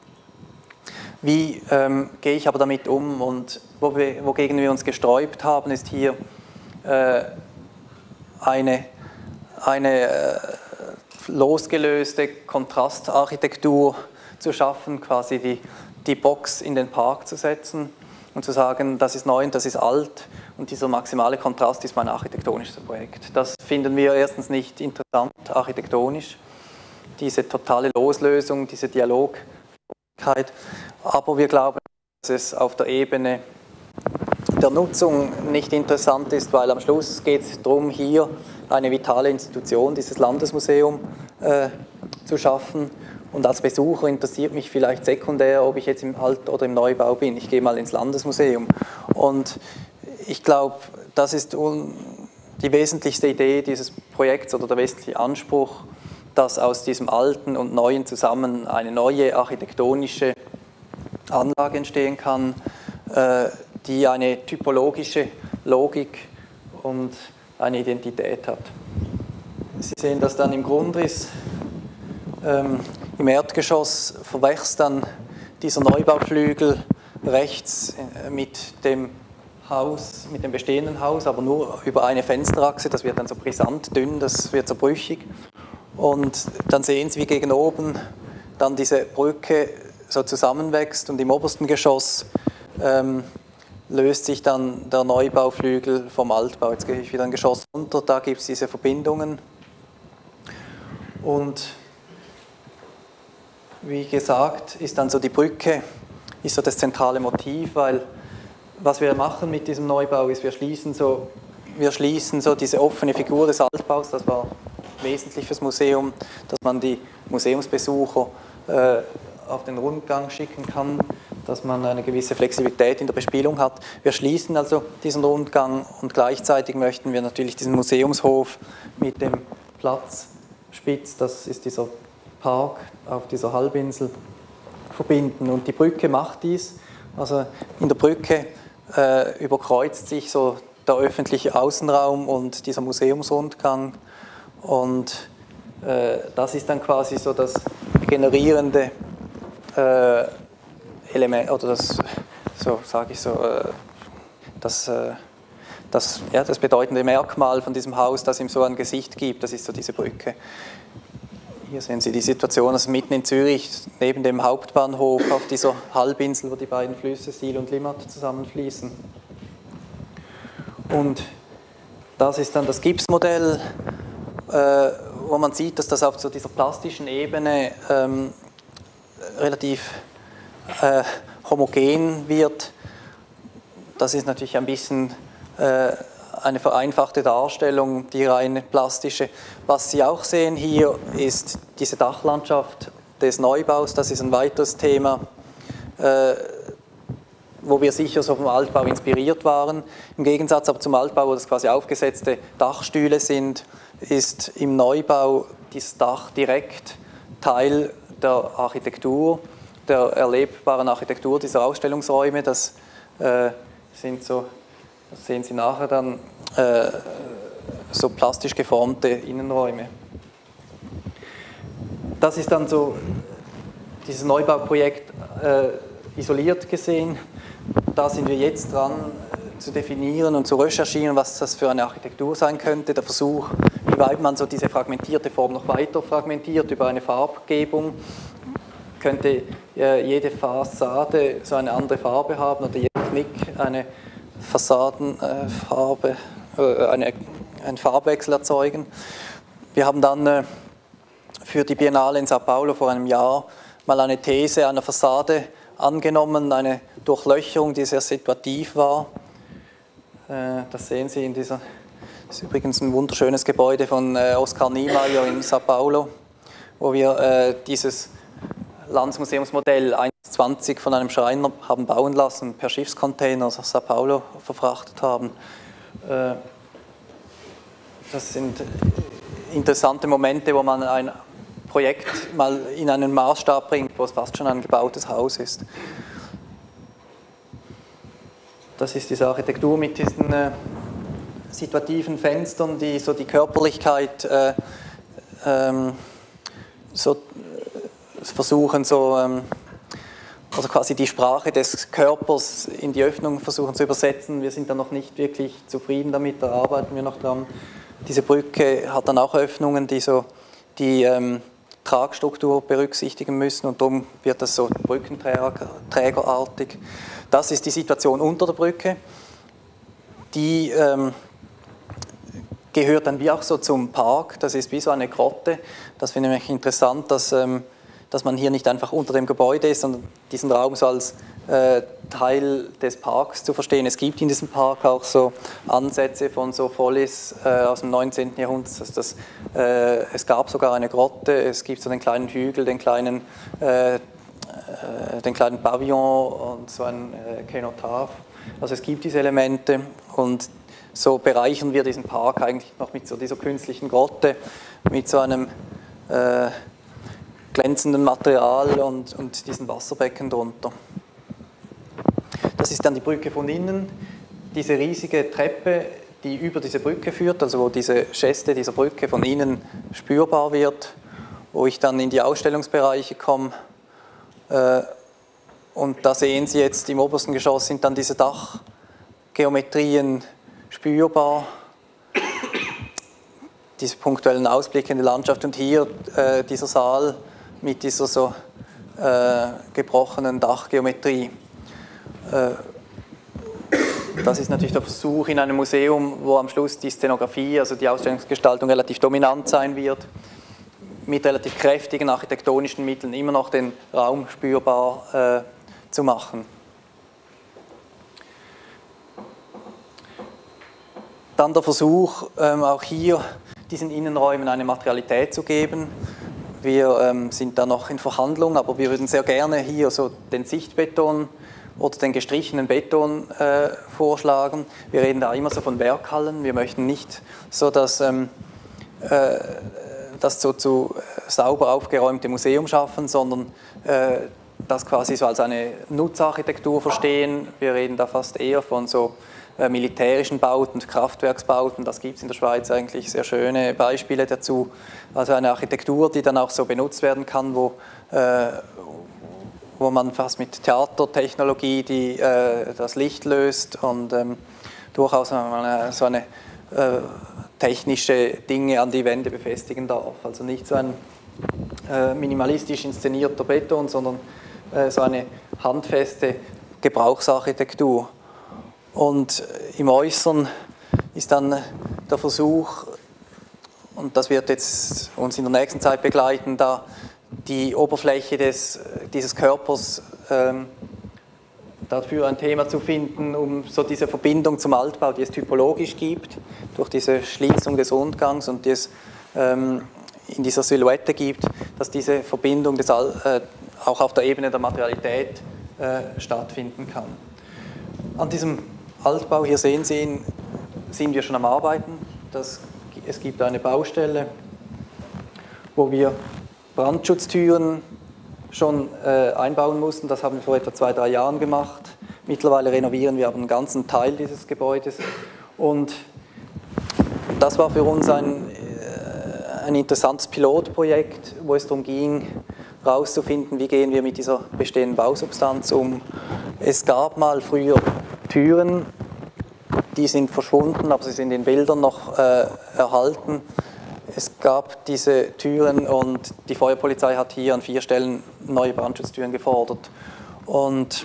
Wie ähm, gehe ich aber damit um, und wo wir, wogegen wir uns gesträubt haben, ist hier äh, eine, eine äh, losgelöste Kontrastarchitektur zu schaffen, quasi die, die Box in den Park zu setzen und zu sagen, das ist neu und das ist alt, und dieser maximale Kontrast ist mein architektonisches Projekt. Das finden wir erstens nicht interessant architektonisch, diese totale Loslösung, diese Dialogfähigkeit, aber wir glauben, dass es auf der Ebene der Nutzung nicht interessant ist, weil am Schluss geht es darum, hier eine vitale Institution, dieses Landesmuseum, äh, zu schaffen. Und als Besucher interessiert mich vielleicht sekundär, ob ich jetzt im Alt- oder im Neubau bin. Ich gehe mal ins Landesmuseum. Und ich glaube, das ist die wesentlichste Idee dieses Projekts oder der wesentliche Anspruch, dass aus diesem Alten und Neuen zusammen eine neue architektonische Anlage entstehen kann, äh, die eine typologische Logik und eine Identität hat. Sie sehen das dann im Grundriss. Ähm, Im Erdgeschoss verwächst dann dieser Neubauflügel rechts mit dem Haus, mit dem bestehenden Haus, aber nur über eine Fensterachse. Das wird dann so brisant dünn, das wird so brüchig. Und dann sehen Sie, wie gegen oben dann diese Brücke so zusammenwächst und im obersten Geschoss ähm, löst sich dann der Neubauflügel vom Altbau. Jetzt gehe ich wieder ein Geschoss runter, da gibt es diese Verbindungen. Und wie gesagt, ist dann so die Brücke, ist so das zentrale Motiv, weil was wir machen mit diesem Neubau ist, wir schließen so, wir schließen so diese offene Figur des Altbaus, das war wesentlich fürs Museum, dass man die Museumsbesucher äh, auf den Rundgang schicken kann, dass man eine gewisse Flexibilität in der Bespielung hat. Wir schließen also diesen Rundgang und gleichzeitig möchten wir natürlich diesen Museumshof mit dem Platz Spitz, das ist dieser Park auf dieser Halbinsel, verbinden. Und die Brücke macht dies. Also in der Brücke äh, überkreuzt sich so der öffentliche Außenraum und dieser Museumsrundgang. Und äh, das ist dann quasi so das generierende äh, Element, oder das, so sage ich so, äh, das, äh, das, ja, das bedeutende Merkmal von diesem Haus, das ihm so ein Gesicht gibt, das ist so diese Brücke. Hier sehen Sie die Situation, also mitten in Zürich, neben dem Hauptbahnhof, auf dieser Halbinsel, wo die beiden Flüsse Sil und Limmat zusammenfließen. Und das ist dann das Gipsmodell, äh, wo man sieht, dass das auf so dieser plastischen Ebene ähm, relativ äh, homogen wird. Das ist natürlich ein bisschen äh, eine vereinfachte Darstellung, die rein plastische. Was Sie auch sehen hier ist diese Dachlandschaft des Neubaus, das ist ein weiteres Thema, äh, wo wir sicher so vom Altbau inspiriert waren. Im Gegensatz aber zum Altbau, wo das quasi aufgesetzte Dachstühle sind, ist im Neubau dieses Dach direkt Teil der Architektur, der erlebbaren Architektur dieser Ausstellungsräume. Das äh, sind so, das sehen Sie nachher dann, äh, so plastisch geformte Innenräume. Das ist dann so dieses Neubauprojekt äh, isoliert gesehen. Da sind wir jetzt dran äh, zu definieren und zu recherchieren, was das für eine Architektur sein könnte. Der Versuch, wie weit man so diese fragmentierte Form noch weiter fragmentiert über eine Farbgebung. Könnte äh, jede Fassade so eine andere Farbe haben oder jeder Knick eine Fassadenfarbe, äh, eine, einen Farbwechsel erzeugen. Wir haben dann äh, für die Biennale in Sao Paulo vor einem Jahr mal eine These einer Fassade angenommen, eine Durchlöcherung, die sehr situativ war. Äh, das sehen Sie in dieser, das ist übrigens ein wunderschönes Gebäude von äh, Oskar Niemeyer in Sao Paulo, wo wir äh, dieses Landesmuseumsmodell eins zwanzig von einem Schreiner haben bauen lassen, per Schiffscontainer aus Sao Paulo verfrachtet haben. Das sind interessante Momente, wo man ein Projekt mal in einen Maßstab bringt, wo es fast schon ein gebautes Haus ist. Das ist diese Architektur mit diesen äh, situativen Fenstern, die so die Körperlichkeit äh, ähm, so versuchen, so, ähm, also quasi die Sprache des Körpers in die Öffnung versuchen zu übersetzen. Wir sind da noch nicht wirklich zufrieden damit, da arbeiten wir noch dran. Diese Brücke hat dann auch Öffnungen, die so die ähm, Tragstruktur berücksichtigen müssen und darum wird das so brückenträgerartig. Das ist die Situation unter der Brücke. Die ähm, gehört dann wie auch so zum Park, das ist wie so eine Grotte. Das finde ich interessant, dass ähm, dass man hier nicht einfach unter dem Gebäude ist, sondern diesen Raum so als äh, Teil des Parks zu verstehen. Es gibt in diesem Park auch so Ansätze von so Follies äh, aus dem neunzehnten Jahrhundert. Also das, äh, es gab sogar eine Grotte, es gibt so den kleinen Hügel, den kleinen, äh, äh, den kleinen Pavillon und so ein äh, Kenotaph. Also es gibt diese Elemente und so bereichern wir diesen Park eigentlich noch mit so dieser künstlichen Grotte, mit so einem äh, glänzenden Material und, und diesen Wasserbecken drunter. Das ist dann die Brücke von innen, diese riesige Treppe, die über diese Brücke führt, also wo diese Geste dieser Brücke von innen spürbar wird, wo ich dann in die Ausstellungsbereiche komme. Äh, und da sehen Sie jetzt, im obersten Geschoss sind dann diese Geometrien spürbar, diese punktuellen Ausblicke in die Landschaft und hier äh, dieser Saal mit dieser so äh, gebrochenen Dachgeometrie. Äh, das ist natürlich der Versuch in einem Museum, wo am Schluss die Szenografie, also die Ausstellungsgestaltung relativ dominant sein wird, mit relativ kräftigen architektonischen Mitteln immer noch den Raum spürbar äh, zu machen. Dann der Versuch, ähm, auch hier diesen Innenräumen eine Materialität zu geben. Wir ähm, sind da noch in Verhandlung, aber wir würden sehr gerne hier so den Sichtbeton oder den gestrichenen Beton äh, vorschlagen. Wir reden da immer so von Werkhallen. Wir möchten nicht so, dass ähm, äh, das so zu sauber aufgeräumte Museum schaffen, sondern äh, das quasi so als eine Nutzarchitektur verstehen. Wir reden da fast eher von so äh, militärischen Bauten, Kraftwerksbauten. Das gibt es in der Schweiz eigentlich sehr schöne Beispiele dazu. Also eine Architektur, die dann auch so benutzt werden kann, wo, äh, wo man fast mit Theatertechnologie die, äh, das Licht löst und ähm, durchaus eine, so eine äh, technische Dinge an die Wände befestigen darf. Also nicht so ein äh, minimalistisch inszenierter Beton, sondern äh, so eine handfeste Gebrauchsarchitektur. Und im Äußeren ist dann der Versuch, und das wird jetzt uns in der nächsten Zeit begleiten, da die Oberfläche des, dieses Körpers ähm, dafür ein Thema zu finden, um so diese Verbindung zum Altbau, die es typologisch gibt, durch diese Schließung des Rundgangs und die es ähm, in dieser Silhouette gibt, dass diese Verbindung des Al äh, auch auf der Ebene der Materialität äh, stattfinden kann. An diesem Altbau, hier sehen Sie ihn, sind wir schon am Arbeiten. Das, es gibt eine Baustelle, wo wir Brandschutztüren schon äh, einbauen mussten. Das haben wir vor etwa zwei, drei Jahren gemacht. Mittlerweile renovieren wir aber einen ganzen Teil dieses Gebäudes. Und das war für uns ein, äh, ein interessantes Pilotprojekt, wo es darum ging, herauszufinden, wie gehen wir mit dieser bestehenden Bausubstanz um. Es gab mal früher Türen, die sind verschwunden, aber sie sind in Bildern noch äh, erhalten. Es gab diese Türen und die Feuerpolizei hat hier an vier Stellen neue Brandschutztüren gefordert. Und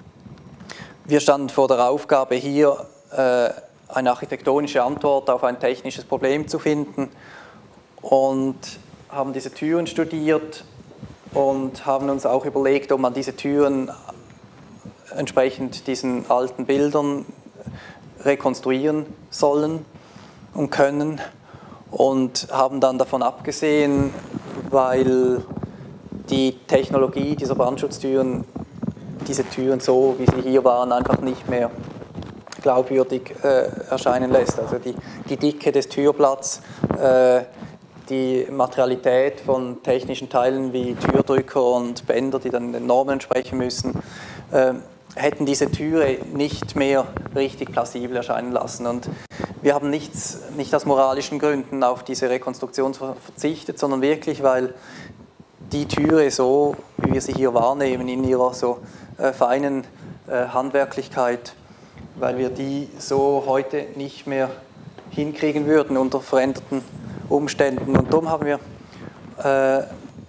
wir standen vor der Aufgabe, hier äh, eine architektonische Antwort auf ein technisches Problem zu finden und haben diese Türen studiert und haben uns auch überlegt, ob man diese Türen entsprechend diesen alten Bildern rekonstruieren sollen und können. Und haben dann davon abgesehen, weil die Technologie dieser Brandschutztüren, diese Türen so, wie sie hier waren, einfach nicht mehr glaubwürdig äh, erscheinen lässt. Also die, die Dicke des Türblatts, äh, die Materialität von technischen Teilen wie Türdrücker und Bänder, die dann den Normen entsprechen müssen, äh, hätten diese Türe nicht mehr richtig plausibel erscheinen lassen. Und wir haben nichts, nicht aus moralischen Gründen auf diese Rekonstruktion verzichtet, sondern wirklich, weil die Türe so, wie wir sie hier wahrnehmen, in ihrer so äh, feinen äh, Handwerklichkeit, weil wir die so heute nicht mehr hinkriegen würden unter veränderten Umständen. Und darum haben wir äh,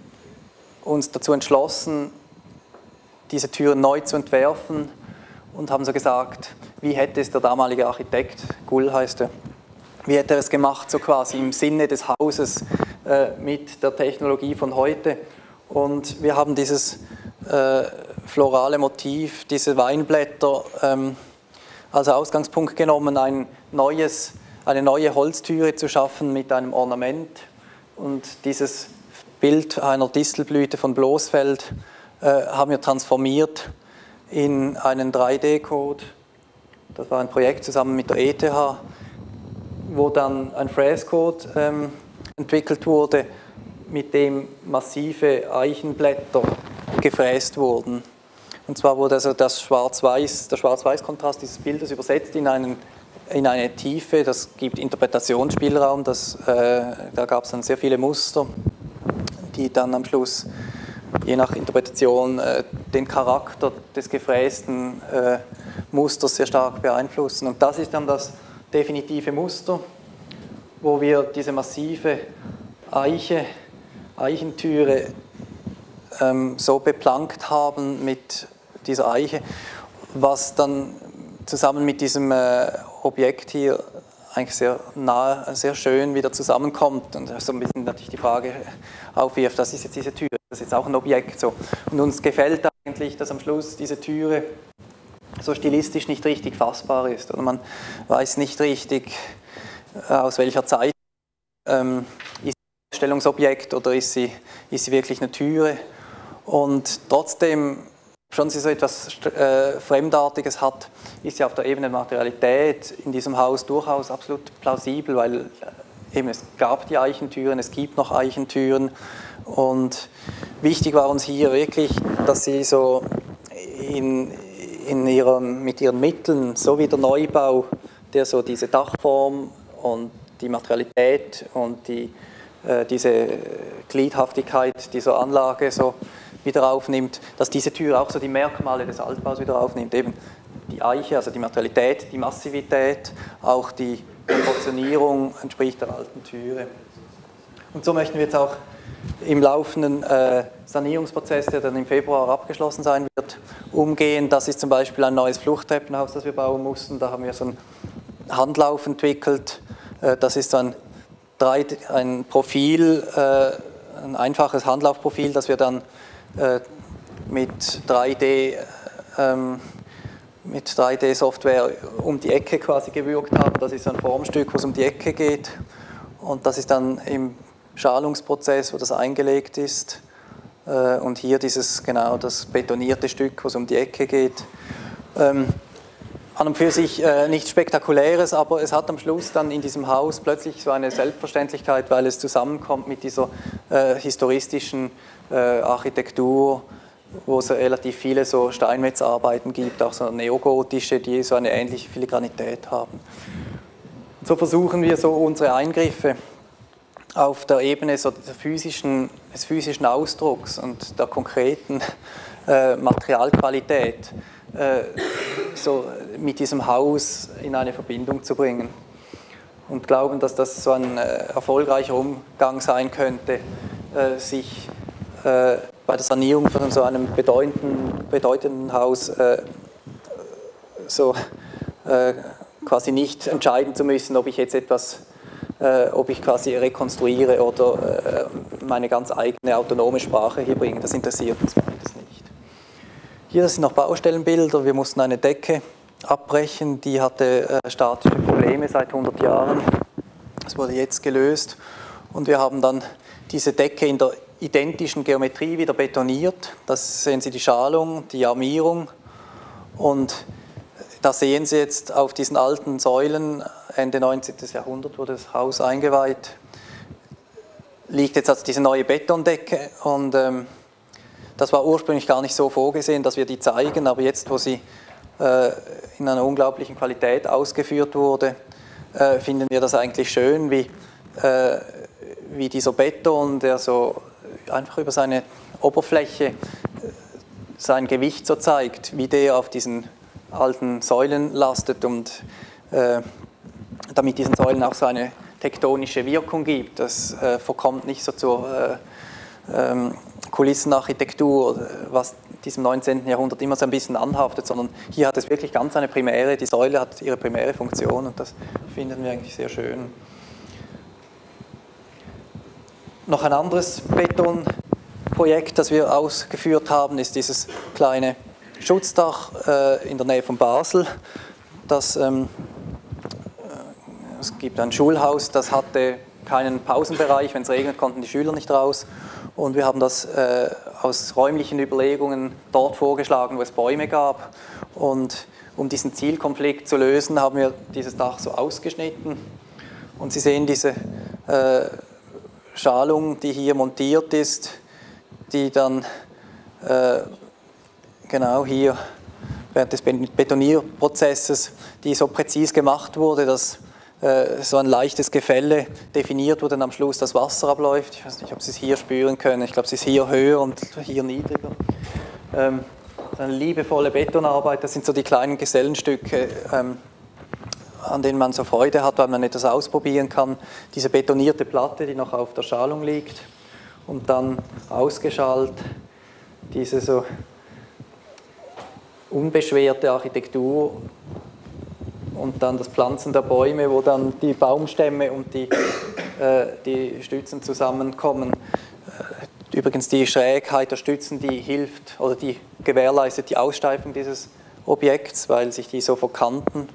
uns dazu entschlossen, diese Türen neu zu entwerfen und haben so gesagt, wie hätte es der damalige Architekt, Gull heißt er, wie hätte er es gemacht, so quasi im Sinne des Hauses äh, mit der Technologie von heute. Und wir haben dieses äh, florale Motiv, diese Weinblätter ähm, als Ausgangspunkt genommen, ein neues, eine neue Holztüre zu schaffen mit einem Ornament. Und dieses Bild einer Distelblüte von Bloßfeld äh, haben wir transformiert in einen drei D Code. Das war ein Projekt zusammen mit der E T H, wo dann ein Fräscode ähm, entwickelt wurde, mit dem massive Eichenblätter gefräst wurden. Und zwar wurde also das Schwarz-Weiß, der Schwarz-Weiß-Kontrast dieses Bildes übersetzt in, einen, in eine Tiefe. Das gibt Interpretationsspielraum. Das, äh, da gab es dann sehr viele Muster, die dann am Schluss je nach Interpretation äh, den Charakter des Gefrästen äh, Musters sehr stark beeinflussen. Und das ist dann das definitive Muster, wo wir diese massive Eiche, Eichentüre ähm, so beplankt haben mit dieser Eiche, was dann zusammen mit diesem äh, Objekt hier eigentlich sehr nahe, sehr schön wieder zusammenkommt und so ein bisschen natürlich die Frage aufwirft, das ist jetzt diese Türe, das ist jetzt auch ein Objekt so. Und uns gefällt eigentlich, dass am Schluss diese Türe so stilistisch nicht richtig fassbar ist oder man weiß nicht richtig, aus welcher Zeit ähm, ist sie ein Ausstellungsobjekt oder ist sie, ist sie wirklich eine Türe. Und trotzdem, schon sie so etwas äh, Fremdartiges hat, ist sie auf der Ebene der Materialität in diesem Haus durchaus absolut plausibel, weil äh, eben es gab die Eichentüren, es gibt noch Eichentüren und wichtig war uns hier wirklich, dass sie so in, in ihrem, mit ihren Mitteln, so wie der Neubau, der so diese Dachform und die Materialität und die, äh, diese Gliedhaftigkeit dieser Anlage so wieder aufnimmt, dass diese Tür auch so die Merkmale des Altbaus wieder aufnimmt, eben die Eiche, also die Materialität, die Massivität, auch die Proportionierung entspricht der alten Türe. Und so möchten wir jetzt auch im laufenden äh, Sanierungsprozess, der dann im Februar abgeschlossen sein wird, umgehen. Das ist zum Beispiel ein neues Fluchttreppenhaus, das wir bauen mussten. Da haben wir so einen Handlauf entwickelt. Äh, das ist ein, drei, ein Profil, äh, ein einfaches Handlaufprofil, das wir dann äh, mit drei D ähm, mit drei D-Software um die Ecke quasi gewürgt haben. Das ist ein Formstück, wo es um die Ecke geht. Und das ist dann im Schalungsprozess, wo das eingelegt ist. Und hier dieses, genau, das betonierte Stück, wo es um die Ecke geht. Ähm, an und für sich äh, nichts Spektakuläres, aber es hat am Schluss dann in diesem Haus plötzlich so eine Selbstverständlichkeit, weil es zusammenkommt mit dieser äh, historistischen äh, Architektur, wo es relativ viele so Steinmetzarbeiten gibt, auch so neogotische, die so eine ähnliche Filigranität haben. Und so versuchen wir so unsere Eingriffe auf der Ebene so der physischen, des physischen Ausdrucks und der konkreten äh, Materialqualität äh, so mit diesem Haus in eine Verbindung zu bringen. Und glauben, dass das so ein äh, erfolgreicher Umgang sein könnte, äh, sich äh, bei der Sanierung von so einem bedeutenden, bedeutenden Haus äh, so äh, quasi nicht entscheiden zu müssen, ob ich jetzt etwas, äh, ob ich quasi rekonstruiere oder äh, meine ganz eigene autonome Sprache hier bringe. Das interessiert uns beides nicht. Hier sind noch Baustellenbilder. Wir mussten eine Decke abbrechen, die hatte äh, statische Probleme seit hundert Jahren. Das wurde jetzt gelöst und wir haben dann diese Decke in der identischen Geometrie wieder betoniert. Das sehen Sie die Schalung, die Armierung und da sehen Sie jetzt auf diesen alten Säulen, Ende neunzehnten. Jahrhundert wurde das Haus eingeweiht, liegt jetzt also diese neue Betondecke und ähm, das war ursprünglich gar nicht so vorgesehen, dass wir die zeigen, aber jetzt, wo sie äh, in einer unglaublichen Qualität ausgeführt wurde, äh, finden wir das eigentlich schön, wie, äh, wie dieser Beton, der so einfach über seine Oberfläche sein Gewicht so zeigt, wie der auf diesen alten Säulen lastet und äh, damit diesen Säulen auch so eine tektonische Wirkung gibt. Das äh, verkommt nicht so zur äh, ähm, Kulissenarchitektur, was diesem neunzehnten. Jahrhundert immer so ein bisschen anhaftet, sondern hier hat es wirklich ganz eine primäre, die Säule hat ihre primäre Funktion und das finden wir eigentlich sehr schön. Noch ein anderes Betonprojekt, das wir ausgeführt haben, ist dieses kleine Schutzdach äh, in der Nähe von Basel. Das, ähm, äh, es gibt ein Schulhaus, das hatte keinen Pausenbereich. Wenn es regnet, konnten die Schüler nicht raus. Und wir haben das äh, aus räumlichen Überlegungen dort vorgeschlagen, wo es Bäume gab. Und um diesen Zielkonflikt zu lösen, haben wir dieses Dach so ausgeschnitten. Und Sie sehen diese äh, Schalung, die hier montiert ist, die dann äh, genau hier während des Betonierprozesses, die so präzis gemacht wurde, dass äh, so ein leichtes Gefälle definiert wurde und am Schluss das Wasser abläuft. Ich weiß nicht, ob Sie es hier spüren können. Ich glaube, es ist hier höher und hier niedriger. Ähm, eine liebevolle Betonarbeit, das sind so die kleinen Gesellenstücke, ähm, an denen man so Freude hat, weil man etwas ausprobieren kann. Diese betonierte Platte, die noch auf der Schalung liegt und dann ausgeschalt, diese so unbeschwerte Architektur und dann das Pflanzen der Bäume, wo dann die Baumstämme und die, äh, die Stützen zusammenkommen. Übrigens die Schrägheit der Stützen, die hilft oder die gewährleistet die Aussteifung dieses Objekts, weil sich die so verkanten.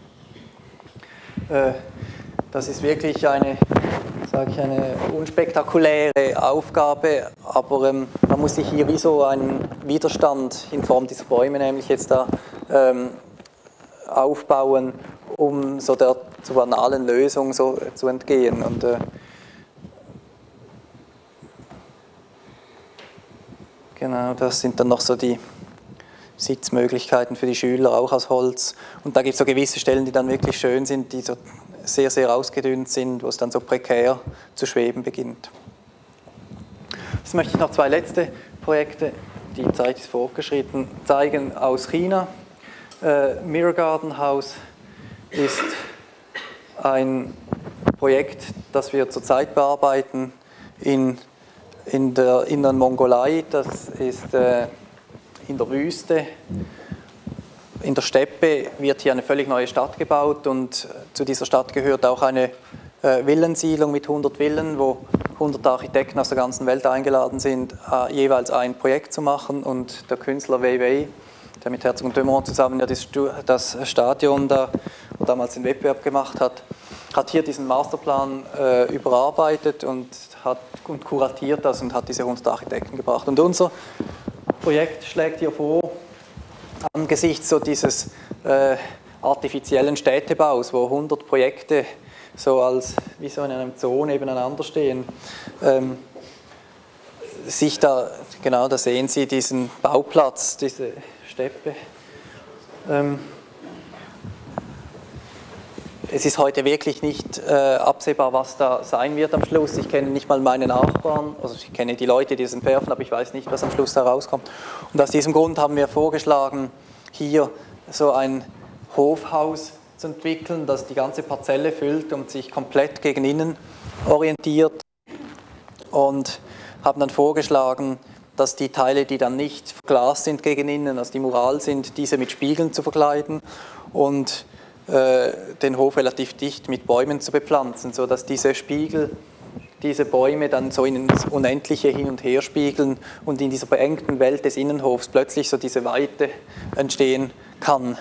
Das ist wirklich eine, sage ich, eine unspektakuläre Aufgabe, aber ähm, man muss sich hier wie so einen Widerstand in Form dieser Bäume nämlich jetzt da ähm, aufbauen, um so der zu banalen Lösung so zu entgehen. Und, äh, genau, das sind dann noch so die Sitzmöglichkeiten für die Schüler, auch aus Holz. Und da gibt es so gewisse Stellen, die dann wirklich schön sind, die so sehr, sehr ausgedünnt sind, wo es dann so prekär zu schweben beginnt. Jetzt möchte ich noch zwei letzte Projekte, die Zeit ist fortgeschritten, zeigen aus China. Äh, Mirror Garden House ist ein Projekt, das wir zurzeit bearbeiten in, in der Inneren Mongolei. Das ist äh, in der Wüste. In der Steppe wird hier eine völlig neue Stadt gebaut und zu dieser Stadt gehört auch eine äh, Villensiedlung mit hundert Villen, wo hundert Architekten aus der ganzen Welt eingeladen sind, äh, jeweils ein Projekt zu machen. Und der Künstler Wei Wei, der mit Herzog und de Mont zusammen ja das, das Stadion da, wo damals den Wettbewerb gemacht hat, hat hier diesen Masterplan äh, überarbeitet und, hat, und kuratiert das und hat diese hundert Architekten gebracht. Und unser Projekt schlägt hier vor, angesichts so dieses äh, artifiziellen Städtebaus, wo hundert Projekte so als wie so in einem Zoo nebeneinander stehen, ähm, sich da, genau, da sehen Sie diesen Bauplatz, diese Steppe. Ähm, es ist heute wirklich nicht äh, absehbar, was da sein wird am Schluss. Ich kenne nicht mal meine Nachbarn, also ich kenne die Leute, die es entwerfen, aber ich weiß nicht, was am Schluss da rauskommt. Und aus diesem Grund haben wir vorgeschlagen, hier so ein Hofhaus zu entwickeln, das die ganze Parzelle füllt und sich komplett gegen innen orientiert. Und haben dann vorgeschlagen, dass die Teile, die dann nicht verglast sind gegen innen, also die mural sind, diese mit Spiegeln zu verkleiden und den Hof relativ dicht mit Bäumen zu bepflanzen, sodass diese Spiegel, diese Bäume dann so ins Unendliche hin und her spiegeln und in dieser beengten Welt des Innenhofs plötzlich so diese Weite entstehen kann.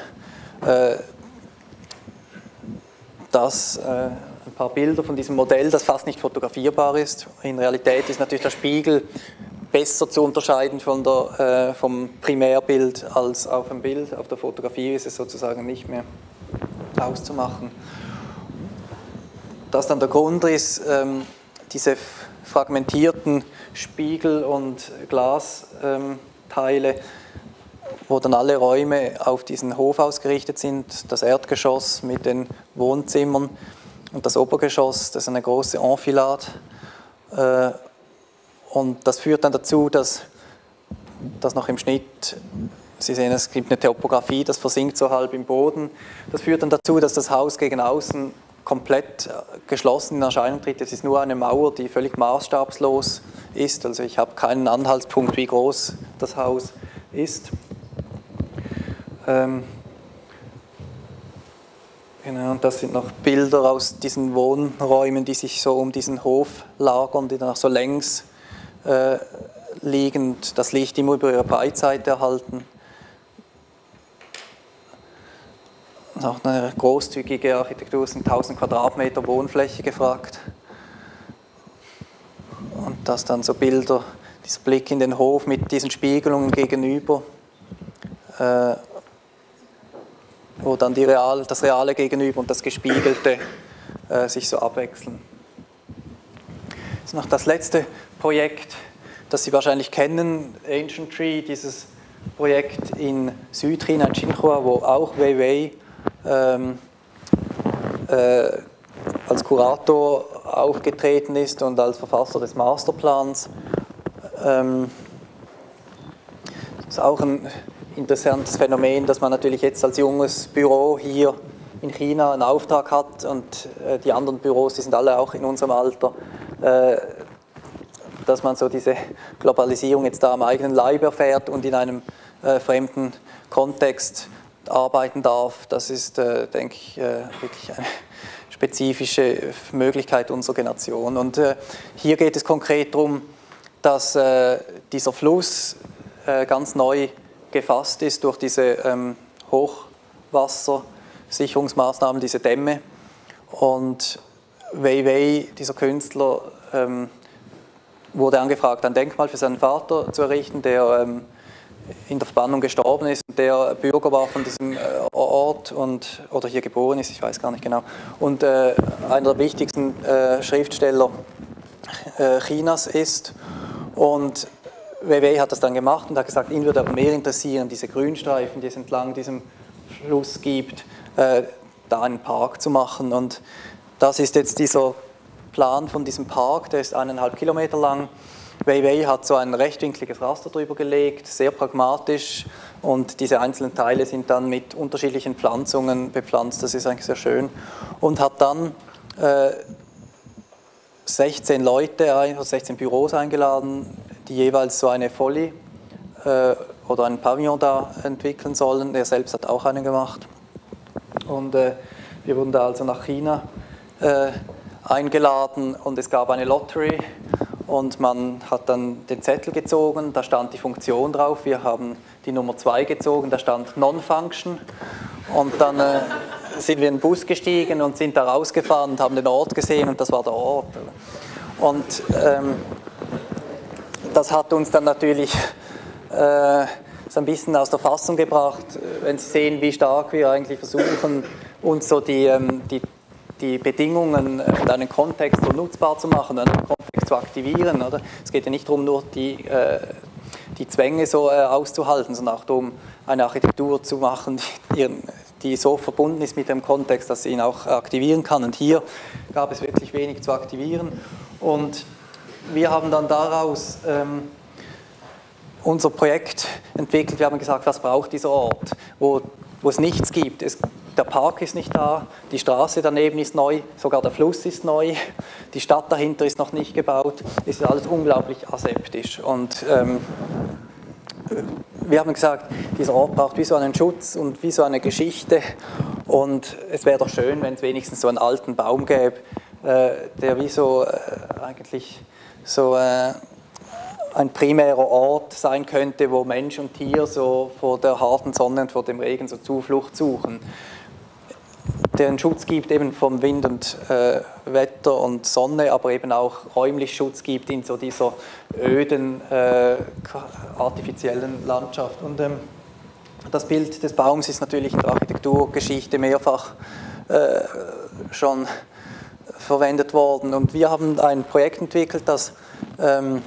Das, ein paar Bilder von diesem Modell, das fast nicht fotografierbar ist. In Realität ist natürlich der Spiegel besser zu unterscheiden von der, vom Primärbild als auf dem Bild. Auf der Fotografie ist es sozusagen nicht mehr auszumachen. Das dann der Grund ist, ähm, diese fragmentierten Spiegel- und Glasteile, ähm, wo dann alle Räume auf diesen Hof ausgerichtet sind, das Erdgeschoss mit den Wohnzimmern und das Obergeschoss, das ist eine große Enfilade. Äh, und das führt dann dazu, dass, dass noch im Schnitt, Sie sehen, es gibt eine Topografie, das versinkt so halb im Boden. Das führt dann dazu, dass das Haus gegen außen komplett geschlossen in Erscheinung tritt. Es ist nur eine Mauer, die völlig maßstabslos ist. Also ich habe keinen Anhaltspunkt, wie groß das Haus ist. Ähm genau, und das sind noch Bilder aus diesen Wohnräumen, die sich so um diesen Hof lagern, die dann auch so längs äh, liegend das Licht immer über ihre Breitseite erhalten. Auch eine großzügige Architektur, sind tausend Quadratmeter Wohnfläche gefragt. Und das dann so Bilder, dieser Blick in den Hof mit diesen Spiegelungen gegenüber, äh, wo dann die Real, das reale Gegenüber und das Gespiegelte äh, sich so abwechseln. Jetzt noch das letzte Projekt, das Sie wahrscheinlich kennen, Ancient Tree, dieses Projekt in Südchina, in Xinhua, wo auch Wei Wei Ähm, äh, als Kurator aufgetreten ist und als Verfasser des Masterplans. Ähm, das ist auch ein interessantes Phänomen, dass man natürlich jetzt als junges Büro hier in China einen Auftrag hat und äh, die anderen Büros, die sind alle auch in unserem Alter, äh, dass man so diese Globalisierung jetzt da am eigenen Leib erfährt und in einem äh, fremden Kontext arbeiten darf. Das ist, äh, denke ich, äh, wirklich eine spezifische Möglichkeit unserer Generation. Und äh, hier geht es konkret darum, dass äh, dieser Fluss äh, ganz neu gefasst ist durch diese ähm, Hochwassersicherungsmaßnahmen, diese Dämme. Und Wei Wei, dieser Künstler, ähm, wurde angefragt, ein Denkmal für seinen Vater zu errichten, der ähm, in der Verbannung gestorben ist, der Bürger war von diesem äh, Ort und, oder hier geboren ist, ich weiß gar nicht genau, und äh, einer der wichtigsten äh, Schriftsteller äh, Chinas ist. Und Wei Wei hat das dann gemacht und hat gesagt, ihn würde aber mehr interessieren, diese Grünstreifen, die es entlang diesem Fluss gibt, äh, da einen Park zu machen. Und das ist jetzt dieser Plan von diesem Park, der ist eineinhalb Kilometer lang. Wei Wei hat so ein rechtwinkliges Raster drüber gelegt, sehr pragmatisch, und diese einzelnen Teile sind dann mit unterschiedlichen Pflanzungen bepflanzt, das ist eigentlich sehr schön. Und hat dann äh, sechzehn Leute, also sechzehn Büros eingeladen, die jeweils so eine Folly äh, oder einen Pavillon da entwickeln sollen. Er selbst hat auch einen gemacht. Und äh, wir wurden da also nach China äh, eingeladen und es gab eine Lottery. Und man hat dann den Zettel gezogen, da stand die Funktion drauf. Wir haben die Nummer zwei gezogen, da stand Non-Function. Und dann äh, sind wir in den Bus gestiegen und sind da rausgefahren und haben den Ort gesehen und das war der Ort. Und ähm, das hat uns dann natürlich äh, so ein bisschen aus der Fassung gebracht, wenn Sie sehen, wie stark wir eigentlich versuchen, uns so die, ähm, die die Bedingungen und einen Kontext so nutzbar zu machen, einen Kontext zu aktivieren. Oder? Es geht ja nicht darum, nur die, äh, die Zwänge so äh, auszuhalten, sondern auch darum, eine Architektur zu machen, die, die so verbunden ist mit dem Kontext, dass sie ihn auch aktivieren kann. Und hier gab es wirklich wenig zu aktivieren. Und wir haben dann daraus ähm, unser Projekt entwickelt. Wir haben gesagt, was braucht dieser Ort, wo, wo es nichts gibt. Es, Der Park ist nicht da, die Straße daneben ist neu, sogar der Fluss ist neu, die Stadt dahinter ist noch nicht gebaut, es ist alles unglaublich aseptisch. Und ähm, wir haben gesagt, dieser Ort braucht wie so einen Schutz und wie so eine Geschichte. Und es wäre doch schön, wenn es wenigstens so einen alten Baum gäbe, äh, der wie so äh, eigentlich so äh, ein primärer Ort sein könnte, wo Mensch und Tier so vor der harten Sonne und vor dem Regen so Zuflucht suchen. Der einen Schutz gibt eben vom Wind und äh, Wetter und Sonne, aber eben auch räumlich Schutz gibt in so dieser öden, äh, artifiziellen Landschaft. Und ähm, das Bild des Baums ist natürlich in der Architekturgeschichte mehrfach äh, schon verwendet worden. Und wir haben ein Projekt entwickelt, das ähm,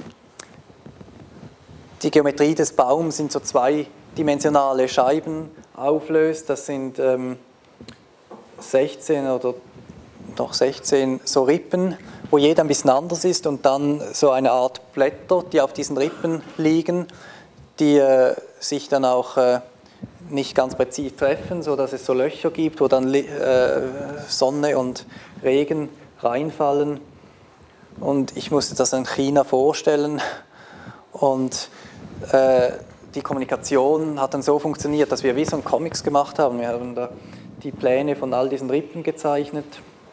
die Geometrie des Baums in so zweidimensionale Scheiben auflöst. Das sind ähm, sechzehn oder doch sechzehn so Rippen, wo jeder ein bisschen anders ist und dann so eine Art Blätter, die auf diesen Rippen liegen, die äh, sich dann auch äh, nicht ganz präzise treffen, sodass es so Löcher gibt, wo dann äh, Sonne und Regen reinfallen. Und ich musste das in China vorstellen und äh, die Kommunikation hat dann so funktioniert, dass wir wie so ein Comics gemacht haben. Wir haben da die Pläne von all diesen Rippen gezeichnet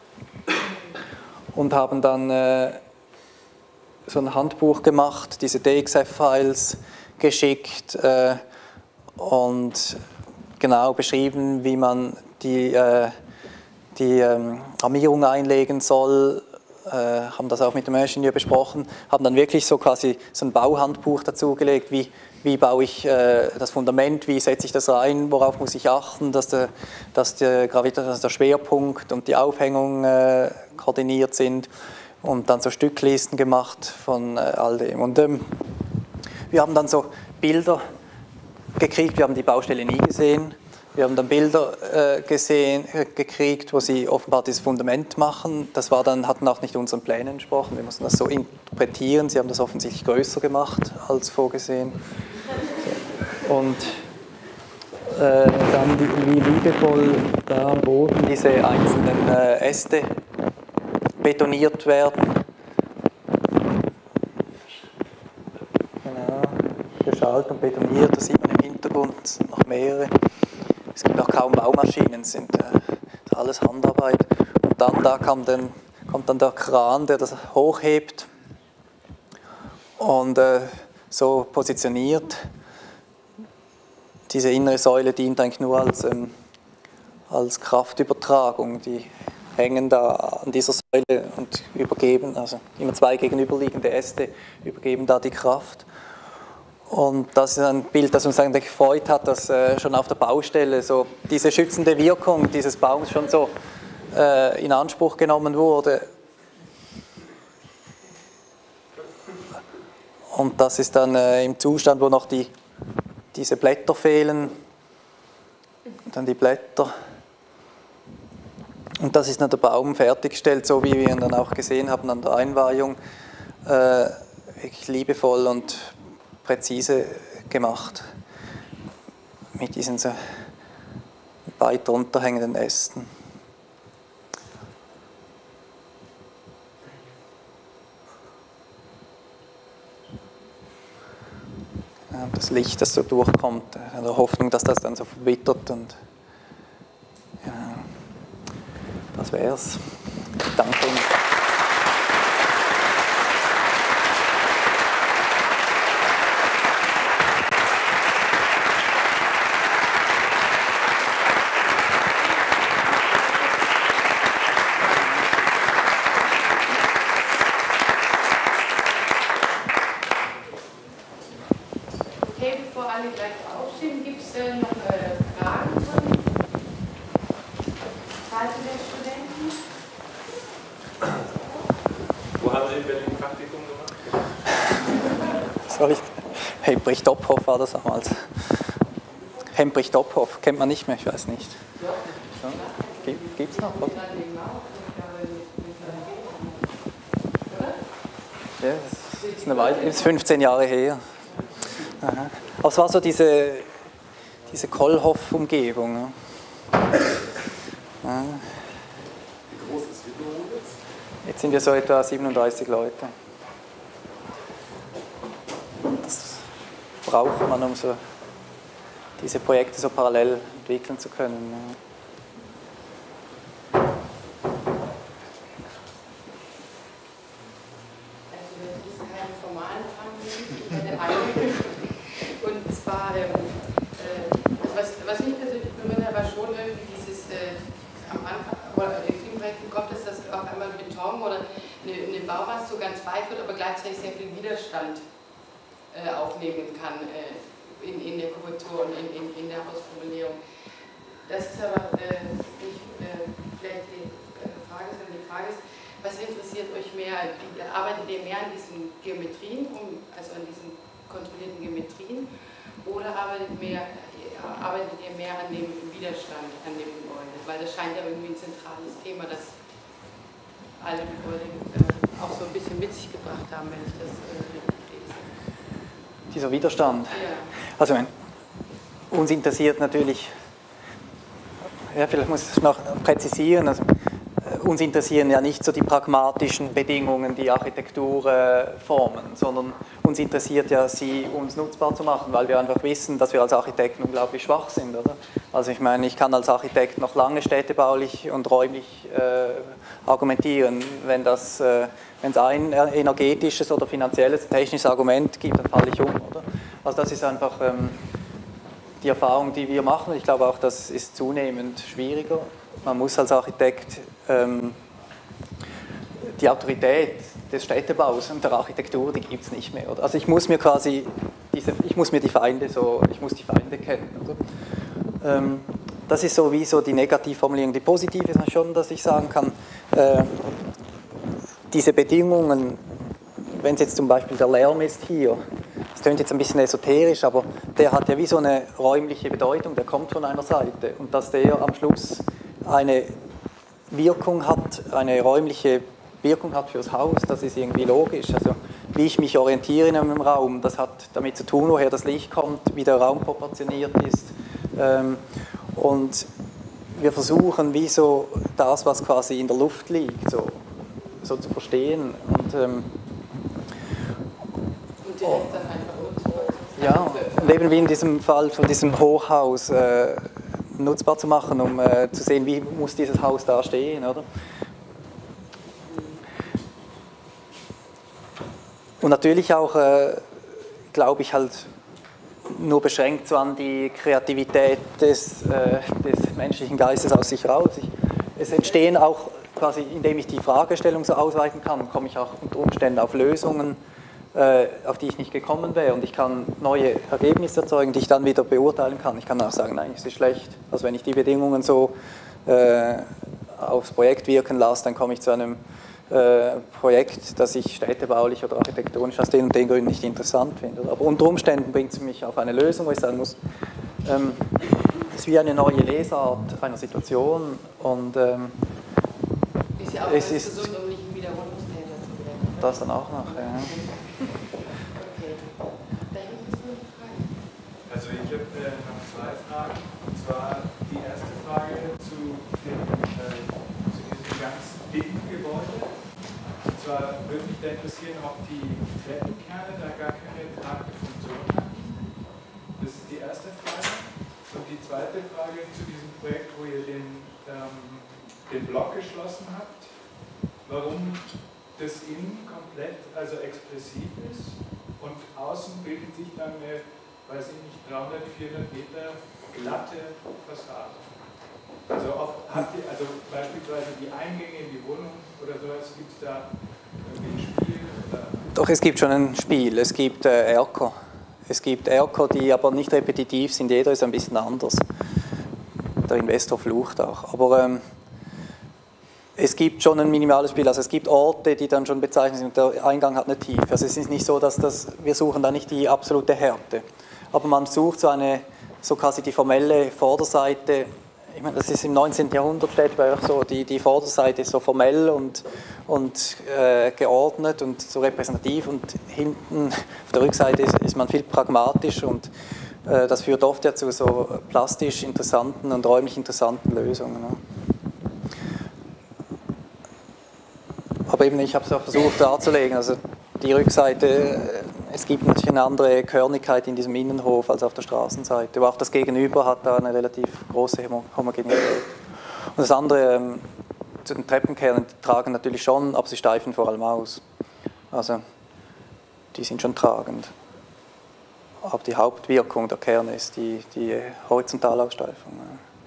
und haben dann äh, so ein Handbuch gemacht, diese D X F-Files geschickt äh, und genau beschrieben, wie man die, äh, die ähm, Armierung einlegen soll, äh, haben das auch mit dem Ingenieur besprochen, haben dann wirklich so quasi so ein Bauhandbuch dazugelegt, wie Wie baue ich äh, das Fundament, wie setze ich das rein, worauf muss ich achten, dass der, dass der, dass der Schwerpunkt und die Aufhängung äh, koordiniert sind, und dann so Stücklisten gemacht von äh, all dem. Und ähm, wir haben dann so Bilder gekriegt, wir haben die Baustelle nie gesehen, wir haben dann Bilder äh, gesehen, äh, gekriegt, wo sie offenbar dieses Fundament machen. Das war dann, hatten auch nicht unseren Plänen entsprochen, wir mussten das so interpretieren, sie haben das offensichtlich größer gemacht als vorgesehen. Und äh, dann die, wie liebevoll da am Boden diese einzelnen äh, Äste betoniert werden. Genau, geschalt und betoniert, das sieht man im Hintergrund noch mehrere. Es gibt auch kaum Baumaschinen, es sind äh, alles Handarbeit. Und dann da kommt dann, kommt dann der Kran, der das hochhebt und äh, so positioniert. Diese innere Säule dient eigentlich nur als, ähm, als Kraftübertragung. Die hängen da an dieser Säule und übergeben, also immer zwei gegenüberliegende Äste übergeben da die Kraft. Und das ist ein Bild, das uns eigentlich gefreut hat, dass äh, schon auf der Baustelle so diese schützende Wirkung dieses Baums schon so äh, in Anspruch genommen wurde. Und das ist dann äh, im Zustand, wo noch die, diese Blätter fehlen, dann die Blätter. Und das ist dann der Baum fertiggestellt, so wie wir ihn dann auch gesehen haben an der Einweihung, äh, wirklich liebevoll und präzise gemacht mit diesen so weit runterhängenden Ästen. Das Licht, das so durchkommt, in der Hoffnung, dass das dann so verwittert. Und ja, das wär's. Danke Ihnen. Hemprich-Dophoff war das damals. Hemprich-Dophoff, kennt man nicht mehr, ich weiß nicht. Ja. Gibt es noch? Oder? Ja, das ist, eine Weile, ist fünfzehn Jahre her. Aha. Aber es war so diese, diese Kollhoff-Umgebung. Ja. Ja. Wie groß ist die Büro jetzt? Jetzt sind wir so etwa siebenunddreißig Leute. Braucht man, um so diese Projekte so parallel entwickeln zu können. Also das ist keine formalen Fragen, und zwar, ähm, also was, was mich persönlich berührt hat, war schon irgendwie dieses äh, am Anfang, oder in vielen Projekten kommt es, dass auf einmal Beton oder eine, eine Baumast so ganz weich wird, aber gleichzeitig sehr viel Widerstand aufnehmen kann äh, in, in der Korrektur und in, in, in der Ausformulierung. Das ist aber äh, nicht äh, vielleicht die äh, Frage, sondern die Frage ist, was interessiert euch mehr? Die, arbeitet ihr mehr an diesen Geometrien, um, also an diesen kontrollierten Geometrien, oder arbeitet, mehr, arbeitet ihr mehr an dem Widerstand an dem Gebäude? Weil das scheint ja irgendwie ein zentrales Thema, das alle Gebäude äh, auch so ein bisschen mit sich gebracht haben, wenn ich das äh, dieser Widerstand. Ja. Also uns interessiert natürlich, ja, vielleicht muss ich es noch präzisieren, also, uns interessieren ja nicht so die pragmatischen Bedingungen, die Architektur äh, formen, sondern uns interessiert ja, sie uns nutzbar zu machen, weil wir einfach wissen, dass wir als Architekten unglaublich schwach sind, oder? Also ich meine, ich kann als Architekt noch lange städtebaulich und räumlich äh, argumentieren, wenn das äh, wenn es ein energetisches oder finanzielles, technisches Argument gibt, dann falle ich um, oder? Also das ist einfach ähm, die Erfahrung, die wir machen. Ich glaube auch, das ist zunehmend schwieriger. Man muss als Architekt ähm, die Autorität des Städtebaus und der Architektur, die gibt es nicht mehr, oder? Also ich muss mir quasi, diese, ich muss mir die Feinde so, ich muss die Feinde kennen, oder? Ähm, das ist so wie so die Negativformulierung. Die positive ist schon, dass ich sagen kann, äh, diese Bedingungen, wenn es jetzt zum Beispiel der Lärm ist hier, das klingt jetzt ein bisschen esoterisch, aber der hat ja wie so eine räumliche Bedeutung, der kommt von einer Seite und dass der am Schluss eine Wirkung hat, eine räumliche Wirkung hat fürs Haus, das ist irgendwie logisch. Also wie ich mich orientiere in einem Raum, das hat damit zu tun, woher das Licht kommt, wie der Raum proportioniert ist, Ähm, und wir versuchen, wie so das, was quasi in der Luft liegt, so, so zu verstehen. Und, ähm, und direkt dann einfach nutzbar. Ja, und eben wie in diesem Fall von diesem Hochhaus äh, nutzbar zu machen, um äh, zu sehen, wie muss dieses Haus da stehen, oder? Und natürlich auch, äh, glaube ich, halt nur beschränkt so an die Kreativität des, äh, des menschlichen Geistes aus sich raus. Ich, es entstehen auch quasi, indem ich die Fragestellung so ausweiten kann, komme ich auch unter Umständen auf Lösungen, äh, auf die ich nicht gekommen wäre. Und ich kann neue Ergebnisse erzeugen, die ich dann wieder beurteilen kann. Ich kann auch sagen, nein, es ist schlecht. Also wenn ich die Bedingungen so äh, aufs Projekt wirken lasse, dann komme ich zu einem äh, Projekt, das ich städtebaulich oder architektonisch aus den und den Gründen nicht interessant finde. Aber unter Umständen bringt es mich auf eine Lösung, wo ich sagen muss, ähm, es ist wie eine neue Lesart einer Situation und ähm, ist ja auch es ist gesund, um nicht ein Wiederholungstäter zu werden. das dann auch noch. Ja. Okay. Da hinten ist noch eine Frage. Also ich habe äh, noch zwei Fragen. Und zwar die erste Frage zu, dem, äh, zu diesem ganz dicken Gebäude. Und zwar würde mich da interessieren, ob die Treppenkerne da gar keine tragende Funktion haben. Das ist die erste Frage. Und die zweite Frage zu diesem Projekt, wo ihr den, ähm, den Block geschlossen habt, warum das innen komplett, also expressiv ist und außen bildet sich dann eine, weiß ich nicht, dreihundert, vierhundert Meter glatte Fassade. Also, auch, habt ihr, also beispielsweise die Eingänge in die Wohnung oder sowas, gibt es da irgendwie ein Spiel? Oder? Doch, es gibt schon ein Spiel. Es gibt äh, Erker. Es gibt Erker, die aber nicht repetitiv sind. Jeder ist ein bisschen anders. Der Investor flucht auch. Aber ähm, es gibt schon ein minimales Spiel. Also es gibt Orte, die dann schon bezeichnet sind. Der Eingang hat eine Tiefe. Also es ist nicht so, dass das, wir suchen da nicht die absolute Härte. Aber man sucht so eine, so quasi die formelle Vorderseite. Ich meine, das ist im neunzehnten Jahrhundert Städtebau auch so, die, die Vorderseite ist so formell und, und äh, geordnet und so repräsentativ und hinten auf der Rückseite ist, ist man viel pragmatisch und äh, das führt oft ja zu so plastisch interessanten und räumlich interessanten Lösungen. Ne? Aber eben, ich habe es auch versucht darzulegen, also die Rückseite, es gibt natürlich eine andere Körnigkeit in diesem Innenhof als auf der Straßenseite, aber auch das Gegenüber hat da eine relativ große Homogenität. Und das andere, ähm, zu den Treppenkernen, die tragen natürlich schon, aber sie steifen vor allem aus. Also, die sind schon tragend. Aber die Hauptwirkung der Kerne ist die, die Horizontalaussteifung.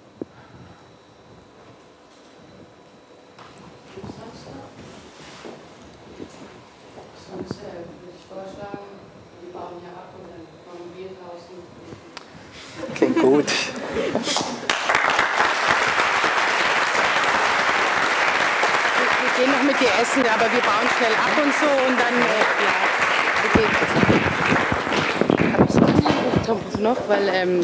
Sonst äh, würde ich vorschlagen, wir bauen hier ab und dann kommen wir draußen. Klingt gut. Wir gehen noch mit dir essen, aber wir bauen schnell ab und so und dann, äh, ja, wir gehen. Hab ich noch, Thomas noch, weil ähm,